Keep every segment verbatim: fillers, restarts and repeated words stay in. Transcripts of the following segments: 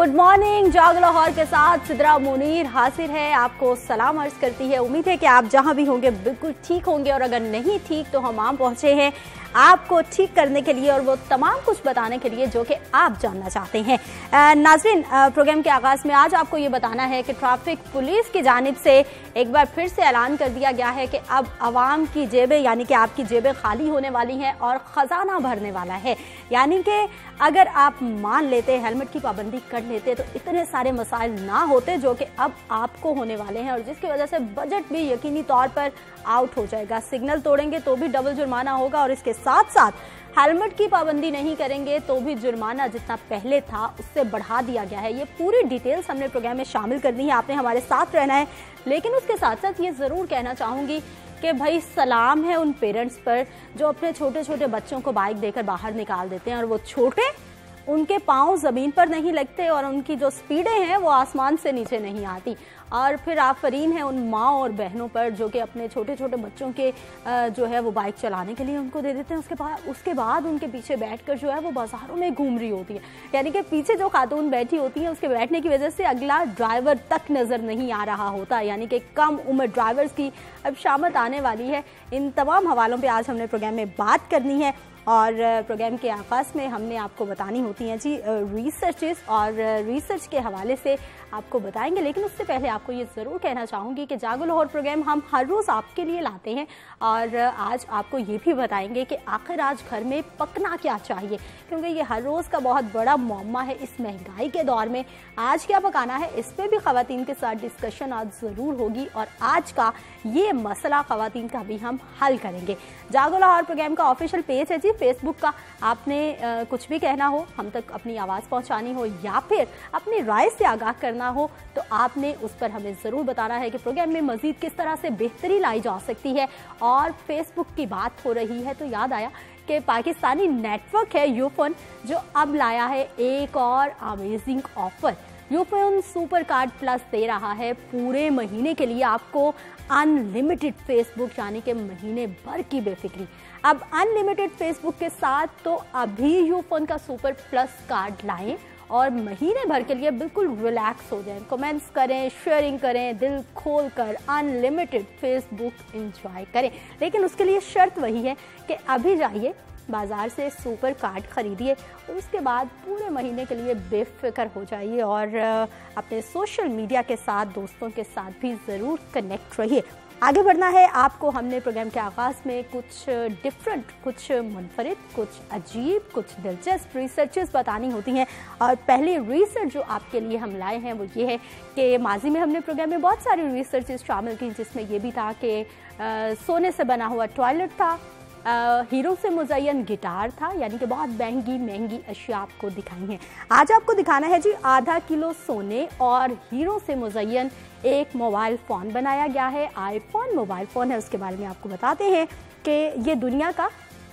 Good morning. जाग लाहौर के साथ सिद्रा मुनीर हाजिर है, आपको सलाम अर्ज करती है। उम्मीद है कि आप जहां भी होंगे बिल्कुल ठीक होंगे, और अगर नहीं ठीक तो हम आम पहुंचे हैं आपको ठीक करने के लिए और वो तमाम कुछ बताने के लिए जो कि आप जानना चाहते हैं। नाज़रीन, प्रोग्राम के आगाज में आज आपको ये बताना है कि ट्रैफिक पुलिस की जानिब से एक बार फिर से ऐलान कर दिया गया है कि अब आवाम की जेबें यानी कि आपकी जेबें खाली होने वाली हैं और ख़जाना भरने वाला है। यानी कि अगर आप मान लेते, हेलमेट की पाबंदी कर लेते तो इतने सारे मसाइल ना होते जो कि अब आपको होने वाले हैं, और जिसकी वजह से बजट भी यकीनी तौर पर आउट हो जाएगा। सिग्नल तोड़ेंगे तो भी डबल जुर्माना होगा, और इसके साथ साथ हेलमेट की पाबंदी नहीं करेंगे तो भी जुर्माना जितना पहले था उससे बढ़ा दिया गया है। ये पूरी डिटेल्स हमने प्रोग्राम में शामिल करनी है, आपने हमारे साथ रहना है। लेकिन उसके साथ साथ ये ज़रूर कहना चाहूँगी कि भाई सलाम है उन पेरेंट्स पर जो अपने छोटे छोटे बच्चों को बाइक देकर बाहर निकाल देते हैं, और वो छोटे उनके पाँव ज़मीन पर नहीं लगते और उनकी जो स्पीडें हैं वो आसमान से नीचे नहीं आती। और फिर आफरीन है उन माँ और बहनों पर जो कि अपने छोटे छोटे बच्चों के जो है वो बाइक चलाने के लिए उनको दे देते हैं, उसके बाद उसके बाद उनके पीछे बैठकर जो है वो बाज़ारों में घूम रही होती है। यानी कि पीछे जो खातून बैठी होती है उसके बैठने की वजह से अगला ड्राइवर तक नज़र नहीं आ रहा होता। यानी कि कम उम्र ड्राइवर्स की अब शामत आने वाली है। इन तमाम हवालों पर आज हमने प्रोग्राम में बात करनी है, और प्रोग्राम के आगाज़ में हमने आपको बतानी होती हैं जी रिसर्चेस, और रिसर्च के हवाले से आपको बताएंगे। लेकिन उससे पहले आपको ये ज़रूर कहना चाहूँगी कि जागो लाहौर प्रोग्राम हम हर रोज़ आपके लिए लाते हैं, और आज आपको ये भी बताएंगे कि आखिर आज घर में पकना क्या चाहिए, क्योंकि ये हर रोज़ का बहुत बड़ा मौमा है इस महंगाई के दौर में। आज क्या पकाना है इस पर भी ख़वातीन के साथ डिस्कशन आज ज़रूर होगी, और आज का ये मसला ख़वातीन का भी हम हल करेंगे। जागो लाहौर प्रोग्राम का ऑफिशियल पेज है जी फेसबुक का। आपने आ, कुछ भी कहना हो, हम तक अपनी आवाज़ पहुंचानी हो या फिर अपनी राय से आगाह करना हो, तो आपने उस पर हमें ज़रूर बताना है कि प्रोग्राम में मज़ीद किस तरह से बेहतरी लाई जा सकती है। और फेसबुक की बात हो रही है तो याद आया कि पाकिस्तानी नेटवर्क है यूफोन जो अब लाया है एक और amazing offer. Ufone super card plus दे रहा है पूरे महीने के लिए आपको अनलिमिटेड फेसबुक, यानी कि महीने भर की बेफिक्री। अब अनलिमिटेड फेसबुक के साथ तो अभी यूफोन का सुपर प्लस कार्ड लाएं और महीने भर के लिए बिल्कुल रिलैक्स हो जाएं, कमेंट्स करें, शेयरिंग करें, दिल खोल कर अनलिमिटेड फेसबुक एंजॉय करें। लेकिन उसके लिए शर्त वही है कि अभी जाइए बाज़ार से सुपर कार्ड ख़रीदिए और उसके बाद पूरे महीने के लिए बेफिक्र हो जाइए, और अपने सोशल मीडिया के साथ, दोस्तों के साथ भी ज़रूर कनेक्ट रहिए। आगे बढ़ना है आपको हमने प्रोग्राम के आगाज़ में कुछ डिफरेंट, कुछ मुनफरिद, कुछ अजीब, कुछ दिलचस्प रिसर्चेस बतानी होती हैं। और पहली रिसर्च जो आपके लिए हम लाए हैं वो ये है कि माजी में हमने प्रोग्राम में बहुत सारी रिसर्चेस शामिल की, जिसमें ये भी था कि सोने से बना हुआ टॉयलेट था, आ, हीरो से मुज़य्यन गिटार था, यानी कि बहुत महंगी महंगी अशिया आपको दिखाई हैं। आज आपको दिखाना है जी आधा किलो सोने और हीरो से मुज़य्यन एक मोबाइल फ़ोन बनाया गया है। आईफोन मोबाइल फ़ोन है, उसके बारे में आपको बताते हैं कि ये दुनिया का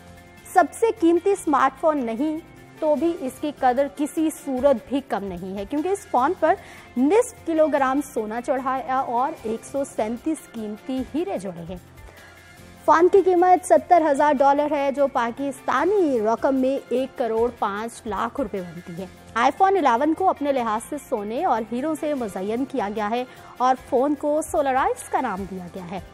सबसे कीमती स्मार्टफोन नहीं तो भी इसकी कदर किसी सूरत भी कम नहीं है, क्योंकि इस फ़ोन पर निस्फ किलोग्राम सोना चढ़ाया और एक सौ सैंतीस कीमती हीरे जुड़े हैं। फ़ोन की कीमत सत्तर हज़ार डॉलर है, जो पाकिस्तानी रकम में एक करोड़ पाँच लाख रुपए बनती है। आईफोन ग्यारह को अपने लिहाज से सोने और हीरो से मुज़य्यन किया गया है और फ़ोन को सोलराइज का नाम दिया गया है।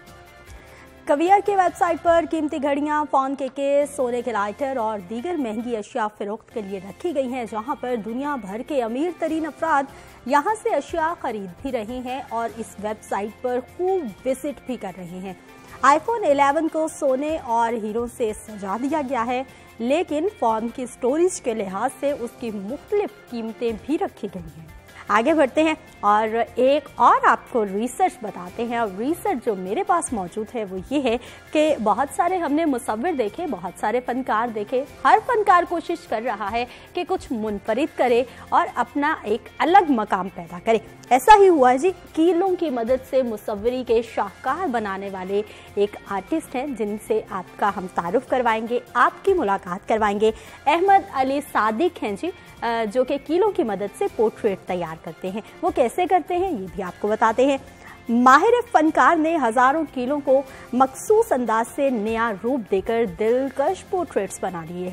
कवियर की वेबसाइट पर कीमती घड़ियां, फ़ोन के केस, सोने के लाइटर और दीगर महंगी अशिया फ़रोख्त के लिए रखी गई हैं, जहां पर दुनिया भर के अमीर तरीन अफराद यहां से अशिया खरीद भी रहे हैं और इस वेबसाइट पर खूब विजिट भी कर रहे हैं। आईफोन ग्यारह को सोने और हीरो से सजा दिया गया है, लेकिन फ़ोन की स्टोरेज के लिहाज से उसकी मुख्तलिफ कीमतें भी रखी गई हैं। आगे बढ़ते हैं और एक और आपको रिसर्च बताते हैं। और रिसर्च जो मेरे पास मौजूद है वो ये है कि बहुत सारे हमने मुसव्विर देखे, बहुत सारे फनकार देखे, हर फनकार कोशिश कर रहा है कि कुछ मुनफरिद करे और अपना एक अलग मकाम पैदा करे। ऐसा ही हुआ जी, कीलों की मदद से मुसव्वरी के शाहकार बनाने वाले एक आर्टिस्ट हैं जिनसे आपका हम तारुफ करवाएंगे, आपकी मुलाकात करवाएंगे। अहमद अली सादिक हैं जी, जो कि कीलों की मदद से पोर्ट्रेट तैयार करते हैं। वो कैसे करते हैं ये भी आपको बताते हैं। माहिर फनकार ने हजारों कीलों को मखसूस अंदाज से नया रूप देकर दिलकश पोर्ट्रेट्स बना लिए हैं।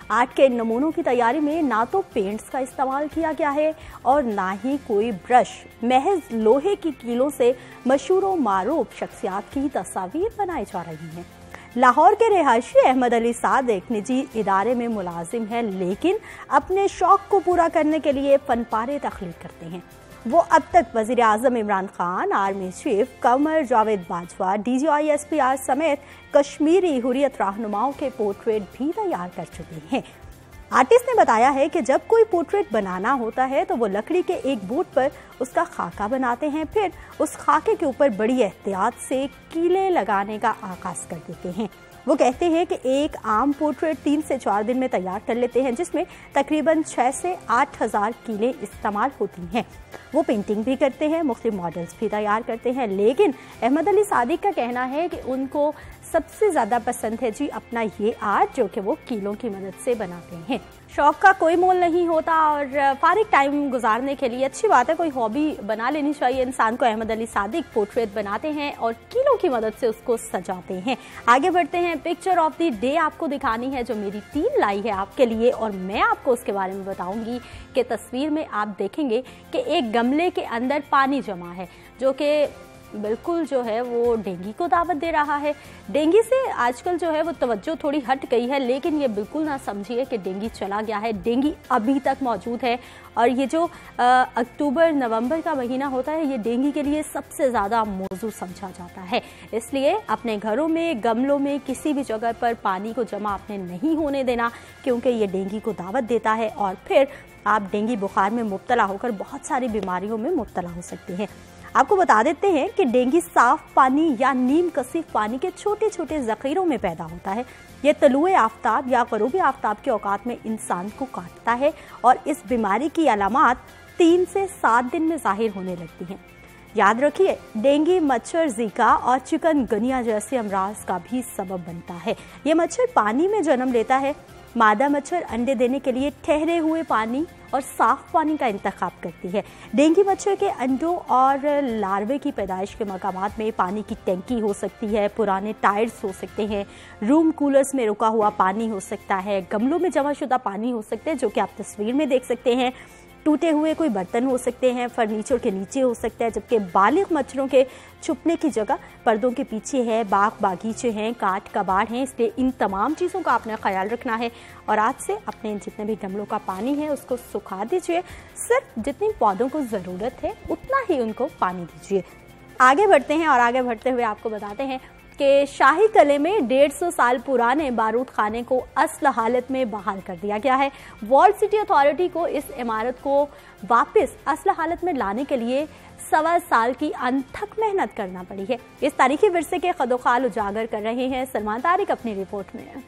आर्ट के नमूनों की तैयारी में ना तो पेंट्स का इस्तेमाल किया गया है और ना ही कोई ब्रश, महज लोहे की कीलों से मशहूर व मारूफ शख्सियात की तस्वीर बनाई जा रही हैं। लाहौर के रिहायशी अहमद अली सादिक निजी इदारे में मुलाजिम है, लेकिन अपने शौक को पूरा करने के लिए फनपारे तख्लीक करते हैं। वो अब तक वजीर आजम Imran Khan, army chief Qamar Javed Bajwa, D G I S P R समेत कश्मीरी हुर्रियत रहनुमाओं के पोर्ट्रेट भी तैयार कर चुके हैं। आर्टिस्ट ने बताया है कि जब कोई पोर्ट्रेट बनाना होता है तो वो लकड़ी के एक बोर्ड पर उसका खाका बनाते हैं, फिर उस खाके के ऊपर बड़ी एहतियात से कीले लगाने का आगाज कर देते हैं। वो कहते हैं कि एक आम पोर्ट्रेट तीन से चार दिन में तैयार कर लेते हैं, जिसमें तकरीबन छः से आठ हजार कीलें इस्तेमाल होती हैं। वो पेंटिंग भी करते हैं, मुख्तलिफ मॉडल्स भी तैयार करते हैं, लेकिन अहमद अली सादिक का कहना है कि उनको सबसे ज़्यादा पसंद है जी अपना ये आर्ट, जो कि वो कीलों की मदद से बनाते हैं। शौक का कोई मोल नहीं होता और फारिग टाइम गुजारने के लिए अच्छी बात है, कोई हॉबी बना लेनी चाहिए इंसान को। अहमद अली सादिक पोर्ट्रेट बनाते हैं और कीलों की मदद से उसको सजाते हैं। आगे बढ़ते हैं, पिक्चर ऑफ द डे आपको दिखानी है जो मेरी टीम लाई है आपके लिए, और मैं आपको उसके बारे में बताऊंगी कि तस्वीर में आप देखेंगे कि एक गमले के अंदर पानी जमा है, जो कि बिल्कुल जो है वो डेंगू को दावत दे रहा है। डेंगू से आजकल जो है वो तवज्जो थोड़ी हट गई है, लेकिन ये बिल्कुल ना समझिए कि डेंगू चला गया है। डेंगू अभी तक मौजूद है और ये जो अक्टूबर नवंबर का महीना होता है, ये डेंगू के लिए सबसे ज़्यादा मौजू समझा जाता है। इसलिए अपने घरों में, गमलों में, किसी भी जगह पर पानी को जमा आपने नहीं होने देना, क्योंकि ये डेंगू को दावत देता है और फिर आप डेंगू बुखार में मुब्तला होकर बहुत सारी बीमारियों में मुब्तला हो सकते हैं। आपको बता देते हैं कि डेंगू साफ पानी या नीम कसीफ पानी के छोटे छोटे जखीरों में पैदा होता है। यह तलुए आफ्ताब या गरूबी आफ्ताब के औकात में इंसान को काटता है और इस बीमारी की अलामात तीन से सात दिन में जाहिर होने लगती हैं। याद रखिए, डेंगू मच्छर, जीका और चिकनगुनिया जैसे अमराज का भी सबब बनता है। ये मच्छर पानी में जन्म लेता है। मादा मच्छर अंडे देने के लिए ठहरे हुए पानी और साफ पानी का इंतखाब करती है। डेंगू मच्छर के अंडों और लार्वे की पैदाइश के मकामात में पानी की टैंकी हो सकती है, पुराने टायर्स हो सकते हैं, रूम कूलर्स में रुका हुआ पानी हो सकता है, गमलों में जमा शुदा पानी हो सकते हैं, जो कि आप तस्वीर में देख सकते हैं, टूटे हुए कोई बर्तन हो सकते हैं, फर्नीचर के नीचे हो सकता है, जबकि बालिग मच्छरों के छुपने की जगह पर्दों के पीछे है, बाग बागीचे हैं, काट कबाड़ हैं। इसलिए इन तमाम चीज़ों का आपने ख्याल रखना है और आज से अपने जितने भी गमलों का पानी है उसको सुखा दीजिए। सिर्फ जितनी पौधों को ज़रूरत है उतना ही उनको पानी दीजिए। आगे बढ़ते हैं और आगे बढ़ते हुए आपको बताते हैं कि शाही किले में डेढ़ सौ साल पुराने बारूद खाने को असल हालत में बहाल कर दिया गया है। वॉल्ड सिटी अथॉरिटी को इस इमारत को वापस असल हालत में लाने के लिए सवा साल की अनथक मेहनत करना पड़ी है। इस तारीखी विरसे के खदोखाल उजागर कर रहे हैं सलमान तारिक अपनी रिपोर्ट में।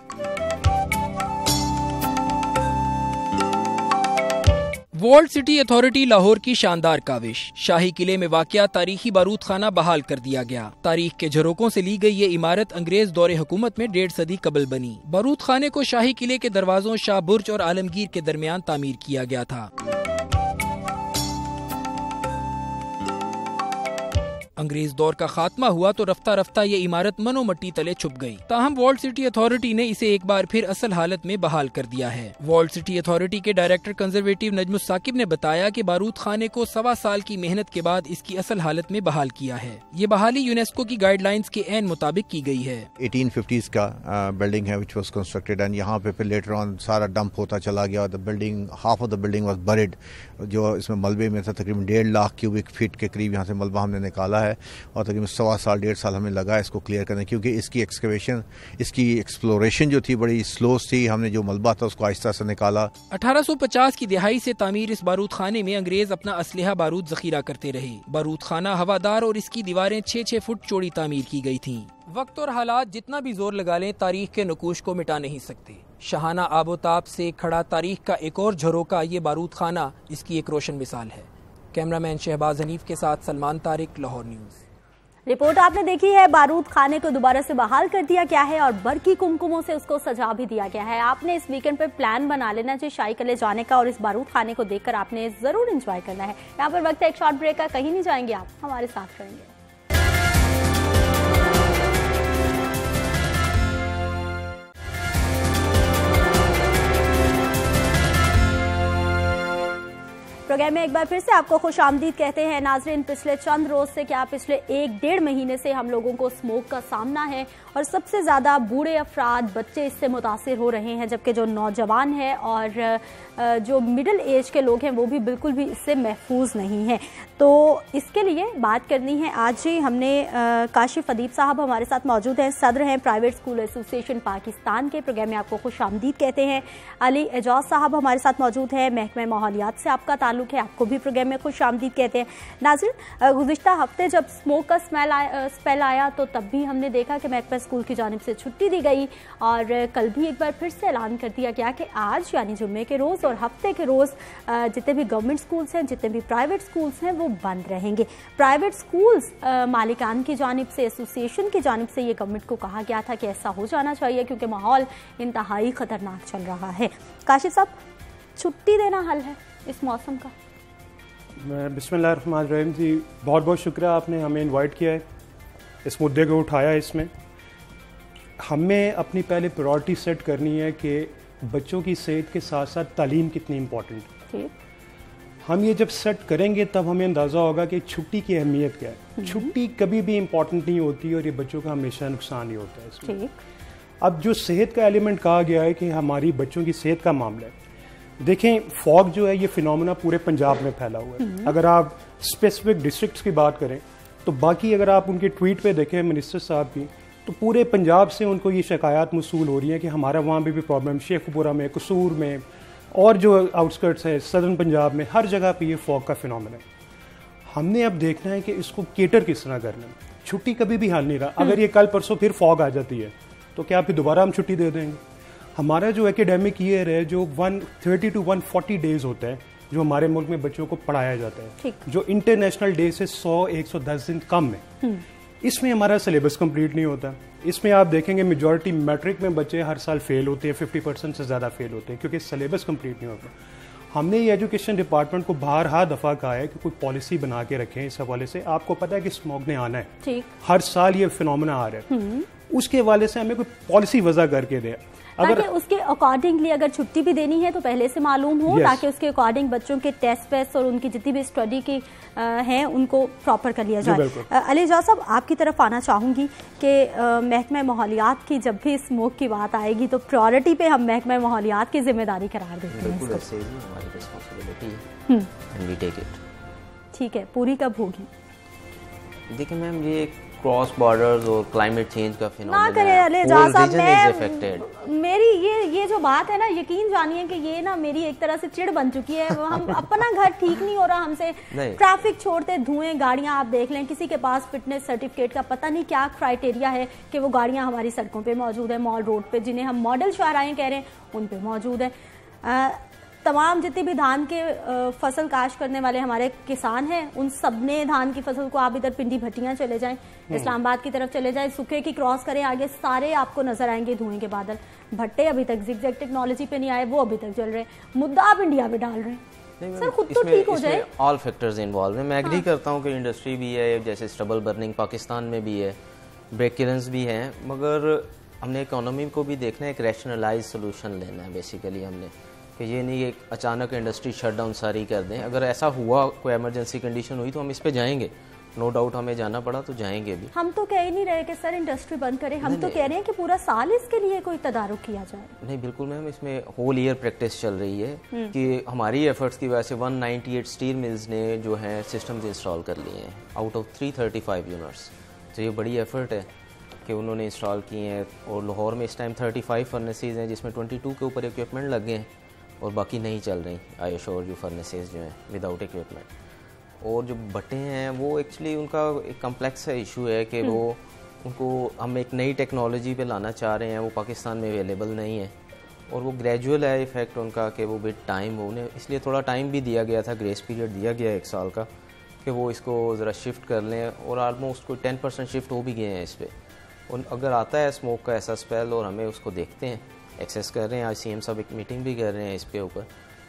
वॉल्ड सिटी अथॉरिटी लाहौर की शानदार काविश, शाही किले में वाक़या तारीखी बारूद खाना बहाल कर दिया गया। तारीख के झरोकों से ली गई ये इमारत अंग्रेज दौरे हुकूमत में डेढ़ सदी कबल बनी। बारूद खाने को शाही किले के दरवाजों, शाह बुर्ज और आलमगीर के दरमियान तामीर किया गया था। अंग्रेज दौर का खात्मा हुआ तो रफ्ता रफ्ता ये इमारत मनो मट्टी तले छुप गई। ताहम वॉल्ड सिटी अथॉरिटी ने इसे एक बार फिर असल हालत में बहाल कर दिया है। वॉल्ड सिटी अथॉरिटी के डायरेक्टर कंजर्वेटिव नजमुस साकिब ने बताया कि बारूद खाने को सवा साल की मेहनत के बाद इसकी असल हालत में बहाल किया है। ये बहाली यूनेस्को की गाइडलाइंस के एन मुताबिक की गई है। एटीन फिफ्टीज़ का बिल्डिंग है विच वाज कंस्ट्रक्टेड एंड यहाँ पे फिर लेटर ऑन सारा डंप होता चला गया। The building half of the building was buried, जो इसमें मलबे में था। तकरीबन डेढ़ लाख क्यूबिक फीट के करीब यहाँ से मलबा हमने निकाला है और तकरीबन सवा साल डेढ़ साल हमें लगा इसको क्लियर करने, क्योंकि इसकी एक्सकवेशन, इसकी एक्सप्लोरेशन जो थी बड़ी स्लो थी। हमने जो मलबा था उसको आहिस्ता से निकाला। अठारह सौ पचास की दिहाई से तामीर इस बारूद खाने में अंग्रेज अपना असलहा बारूद जखीरा करते रहे। बारूद खाना हवादार और इसकी दीवारें छह छह फुट चौड़ी तामीर की गई थी। वक्त और हालात जितना भी जोर लगा लें, तारीख के नकूश को मिटा नहीं सकते। शहाना आबोताब से खड़ा तारीख का एक और झरोका ये बारूद खाना इसकी एक रोशन मिसाल है। कैमरामैन शहबाज हनीफ के साथ सलमान तारिक, लाहौर न्यूज़। रिपोर्ट आपने देखी है। बारूद खाने को दोबारा से बहाल कर दिया गया है और बरकी कुमकुमों से उसको सजा भी दिया गया है। आपने इस वीकेंड पे प्लान बना लेना चाहिए शाही किले जाने का और इस बारूद खाने को देखकर आपने जरूर एंजॉय करना है। यहाँ पर वक्त है एक शॉर्ट ब्रेक का, कहीं नहीं जाएंगे आप, हमारे साथ रहेंगे। प्रोग्राम में एक बार फिर से आपको खुश आमदीद कहते हैं नाजरीन। पिछले चंद रोज से क्या पिछले एक डेढ़ महीने से हम लोगों को स्मोक का सामना है और सबसे ज़्यादा बूढ़े अफराद बच्चे इससे मुतासिर हो रहे हैं, जबकि जो नौजवान है और जो मिडिल एज के लोग हैं वो भी बिल्कुल भी इससे महफूज नहीं हैं। तो इसके लिए बात करनी है आज ही हमने काशिफ अदीब साहब हमारे साथ मौजूद हैं, सदर हैं प्राइवेट स्कूल एसोसिएशन पाकिस्तान के। प्रोग्राम में आपको खुश आमदीद कहते हैं। अली एजाज साहब हमारे साथ मौजूद हैं, महकमा माहौलियात से आपका ताल्लुक है, आपको भी प्रोग्राम में खुश आमदीद कहते हैं। नाज़रीन, गुज़िश्ता हफ्ते जब स्मोक का स्मेल आया स्पेल आया तो तब भी हमने देखा कि महकमा स्कूल की जानिब से छुट्टी दी गई और कल भी एक बार फिर से ऐलान कर दिया गया कि आज यानी जुम्मे के रोज़ और हफ्ते के रोज़ जितने भी गवर्नमेंट स्कूल्स हैं, जितने भी प्राइवेट स्कूल्स हैं वो बंद रहेंगे। प्राइवेट स्कूल्स मालिकान की जानिब से, एसोसिएशन की जानिब से ये गवर्नमेंट को कहा गया था कि ऐसा हो जाना चाहिए क्योंकि माहौल इंतहाई ख़तरनाक चल रहा है। काशिफ साहब, छुट्टी देना हल है इस मौसम का? बिस्मिल्लाहिर्रहमानिर्रहीम जी, बहुत बहुत शुक्रिया आपने हमें इनवाइट किया है, इस मुद्दे को उठाया। इसमें हमें अपनी पहले प्रायोरिटी सेट करनी है कि बच्चों की सेहत के साथ साथ तालीम कितनी इम्पोर्टेंट है। हम ये जब सेट करेंगे तब हमें अंदाज़ा होगा कि छुट्टी की अहमियत क्या है। छुट्टी कभी भी इम्पोर्टेंट नहीं होती और ये बच्चों का हमेशा नुकसान ही होता है इसमें। अब जो सेहत का एलिमेंट कहा गया है कि हमारी बच्चों की सेहत का मामला है, देखें फॉग जो है ये फिनोमेना पूरे पंजाब में फैला हुआ है। अगर आप स्पेसिफिक डिस्ट्रिक्ट्स की बात करें तो बाकी अगर आप उनके ट्वीट पे देखें मिनिस्टर साहब की, तो पूरे पंजाब से उनको ये शिकायत मसूल हो रही है कि हमारा वहाँ भी, भी प्रॉब्लम, शेखपुरा में, कसूर में और जो आउटस्कर्ट्स है सदर्न पंजाब में, हर जगह पे ये फॉग का फिनोमेना है। हमने अब देखना है कि इसको केटर किस तरह करना है। छुट्टी कभी भी हाल नहीं रहा। अगर ये कल परसों फिर फॉग आ जाती है तो क्या फिर दोबारा हम छुट्टी दे देंगे? हमारा जो एकेडमिक ईयर है जो one thirty two one forty days होता है जो हमारे मुल्क में बच्चों को पढ़ाया जाता है, जो इंटरनेशनल डे से सौ एक सौ दस दिन कम है, इसमें हमारा सिलेबस कंप्लीट नहीं होता। इसमें आप देखेंगे मेजॉरिटी मैट्रिक में बच्चे हर साल फेल होते हैं, फिफ्टी परसेंट से ज़्यादा फेल होते हैं क्योंकि सिलेबस कंप्लीट नहीं होता। हमने ये एजुकेशन डिपार्टमेंट को बारहा दफ़ा कहा है कि कोई पॉलिसी बना के रखें इस हवाले से। आपको पता है कि स्मोक ने आना है, हर साल ये फिनोमेना आ रहा है, उसके हवाले से हमें कोई पॉलिसी वजह करके दे, ताकि उसके अकॉर्डिंगली अगर छुट्टी भी देनी है तो पहले से मालूम हो, ताकि उसके अकॉर्डिंग बच्चों के टेस्ट वेस्ट और उनकी जितनी भी स्टडी की हैं उनको प्रॉपर कर लिया जाए। अली एजाज साहब, आपकी तरफ आना चाहूँगी कि महकमा माहौलियात की जब भी स्मोक की बात आएगी तो प्रायोरिटी पे हम महकमा माहौलियात की जिम्मेदारी करार देते हैं। ठीक है, पूरी कब होगी? देखिए मैम, ये क्रॉस बॉर्डर्स और क्लाइमेट चेंज का फिनोमेना ना करें अली एजाज साहब, मैं मेरी ये ये जो बात है ना, यकीन जानिए कि ये ना मेरी एक तरह से चिढ़ बन चुकी है। हम अपना घर ठीक नहीं हो रहा हमसे, ट्रैफिक छोड़ते धुएं गाड़ियां, आप देख लें किसी के पास फिटनेस सर्टिफिकेट का पता नहीं क्या क्राइटेरिया है कि वो गाड़ियां हमारी सड़कों पे मौजूद है, मॉल रोड पे, जिन्हें हम मॉडल शाहराएं कह रहे हैं उन पे मौजूद है। तमाम जितनी भी धान के फसल काश करने वाले हमारे किसान हैं उन सब ने धान की फसल को, आप इधर पिंडी भट्टियां चले जाएं, इस्लामाबाद की तरफ चले जाएं, सूखे की क्रॉस करें, आगे सारे आपको नजर आएंगे धुएं के बादल। भट्टे अभी तक जिगजैग टेक्नोलॉजी पे नहीं आए, वो अभी तक चल रहे हैं। मुद्दा आप इंडिया पे डाल रहे हैं। सर खुद तो ठीक हो जाए। ऑल फैक्टर्स इन्वॉल्व है। मैं एग्री करता हूँ कि इंडस्ट्री भी है, जैसे स्टबल बर्निंग पाकिस्तान में भी है, ब्रेक किलन्स भी हैं, मगर हमने इकोनॉमी को भी देखना है, एक रैशनलाइज सोल्यूशन लेना है बेसिकली हमने, कि ये नहीं एक अचानक इंडस्ट्री शटडाउन सारी कर दें। अगर ऐसा हुआ, कोई इमरजेंसी कंडीशन हुई तो हम इस पे जाएंगे, नो डाउट हमें जाना पड़ा तो जाएंगे भी। हम तो कह ही नहीं रहे कि सर इंडस्ट्री बंद करें, हम तो कह रहे हैं कि पूरा साल इसके लिए कोई तदारुक किया जाए। नहीं बिल्कुल मैम, इसमें होल ईयर प्रैक्टिस चल रही है कि हमारी एफर्ट्स की वजह से one ninety eight steel mills ने जो है सिस्टम्स इंस्टॉल कर लिए हैं out of three thirty five units. तो ये बड़ी एफर्ट है कि उन्होंने इंस्टॉल किए हैं। और लाहौर में इस टाइम थर्टी फाइव फर्नेसेज हैं जिसमें ट्वेंटी टू के ऊपर इक्विपमेंट लगे हैं और बाकी नहीं चल रही आई श्योर यू फर्नेसेज जो हैं विदाउट इक्विपमेंट। और जो भट्टे हैं वो एक्चुअली उनका एक कम्प्लेक्स इशू है कि वो उनको हम एक नई टेक्नोलॉजी पे लाना चाह रहे हैं, वो पाकिस्तान में अवेलेबल नहीं है और वो ग्रेजुअल है इफेक्ट उनका कि वो बिट टाइम, उन्हें इसलिए थोड़ा टाइम भी दिया गया था, ग्रेस पीरियड दिया गया एक साल का कि वो इसको ज़रा शिफ्ट कर लें। और आलमोस्ट कोई टेन परसेंट शिफ्ट हो भी गए हैं इस पर। और अगर आता है स्मोक का ऐसा स्पेल और हमें उसको देखते हैं, एक्सेस कर रहे हैं, आज सी एम साहब एक मीटिंग भी कर रहे हैं इस पे ऊपर,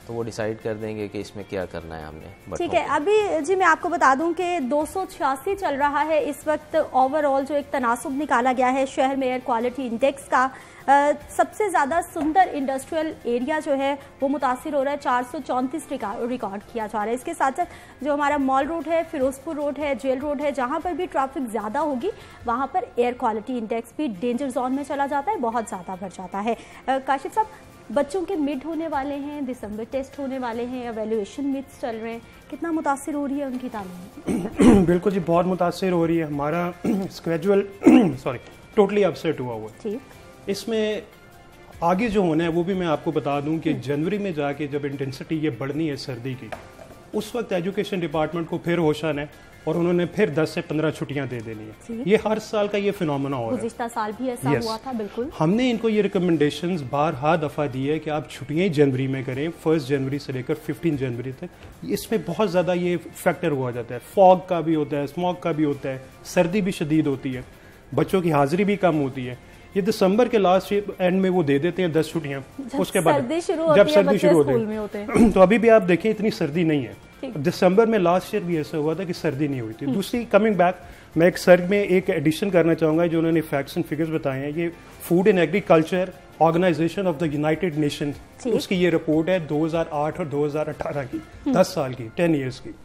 तो वो डिसाइड कर देंगे कि इसमें क्या करना है हमने। ठीक है, अभी जी मैं आपको बता दूं कि दो सौ छियासी चल रहा है इस वक्त। ओवरऑल जो एक तनासुब निकाला गया है शहर में एयर क्वालिटी इंडेक्स का, आ, सबसे ज़्यादा सुंदर इंडस्ट्रियल एरिया जो है वो मुतासिर हो रहा है, चार सौ चौंतीस रिकॉर्ड किया जा रहा है। इसके साथ साथ जो हमारा मॉल रोड है, फिरोजपुर रोड है, जेल रोड है, जहाँ पर भी ट्रैफिक ज़्यादा होगी वहाँ पर एयर क्वालिटी इंडेक्स भी डेंजर जोन में चला जाता है, बहुत ज़्यादा बढ़ जाता है। काशिफ साहब, बच्चों के मिड होने वाले हैं, दिसंबर टेस्ट होने वाले हैं, एवेल्युएशन मिड्स चल रहे हैं, कितना मुतासिर हो रही है उनकी तालीम? बिल्कुल जी, बहुत मुतासिर हो रही है। हमारा स्केड्यूल सॉरी टोटली अपसेट हुआ हुआ है। इसमें आगे जो होना है वो भी मैं आपको बता दूं कि जनवरी में जाके जब इंटेंसिटी ये बढ़नी है सर्दी की, उस वक्त एजुकेशन डिपार्टमेंट को फिर होश आना है और उन्होंने फिर दस से पंद्रह छुट्टियां दे देनी है। ये हर साल का ये फिनोमेना हो रहा है, गुज़िश्ता साल भी ऐसा yes. हुआ था। बिल्कुल हमने इनको ये रिकमेंडेशंस बारहा दफ़ा दी है कि आप छुट्टियां जनवरी में करें, फर्स्ट जनवरी से लेकर फिफ्टीन जनवरी तक। इसमें बहुत ज़्यादा ये फैक्टर हुआ जाता है, फॉग का भी होता है, स्मॉग का भी होता है, सर्दी भी शदीद होती है, बच्चों की हाजिरी भी कम होती है। ये दिसंबर के लास्ट एंड में वो दे देते हैं दस छुट्टियां, उसके बाद सर्दी शुरू जब होती सर्दी शुरू होती है तो अभी भी आप देखें इतनी सर्दी नहीं है। दिसंबर में लास्ट ईयर भी ऐसा हुआ था कि सर्दी नहीं हुई थी। दूसरी कमिंग बैक, मैं एक सर में एक एडिशन करना चाहूंगा जो उन्होंने फैक्ट्स एंड फिगर्स बताए हैं। ये Food and Agriculture Organization of the United Nation, उसकी ये रिपोर्ट है दो हज़ार आठ और दो हज़ार अठारह की, दस साल की, टेन ईयर्स की।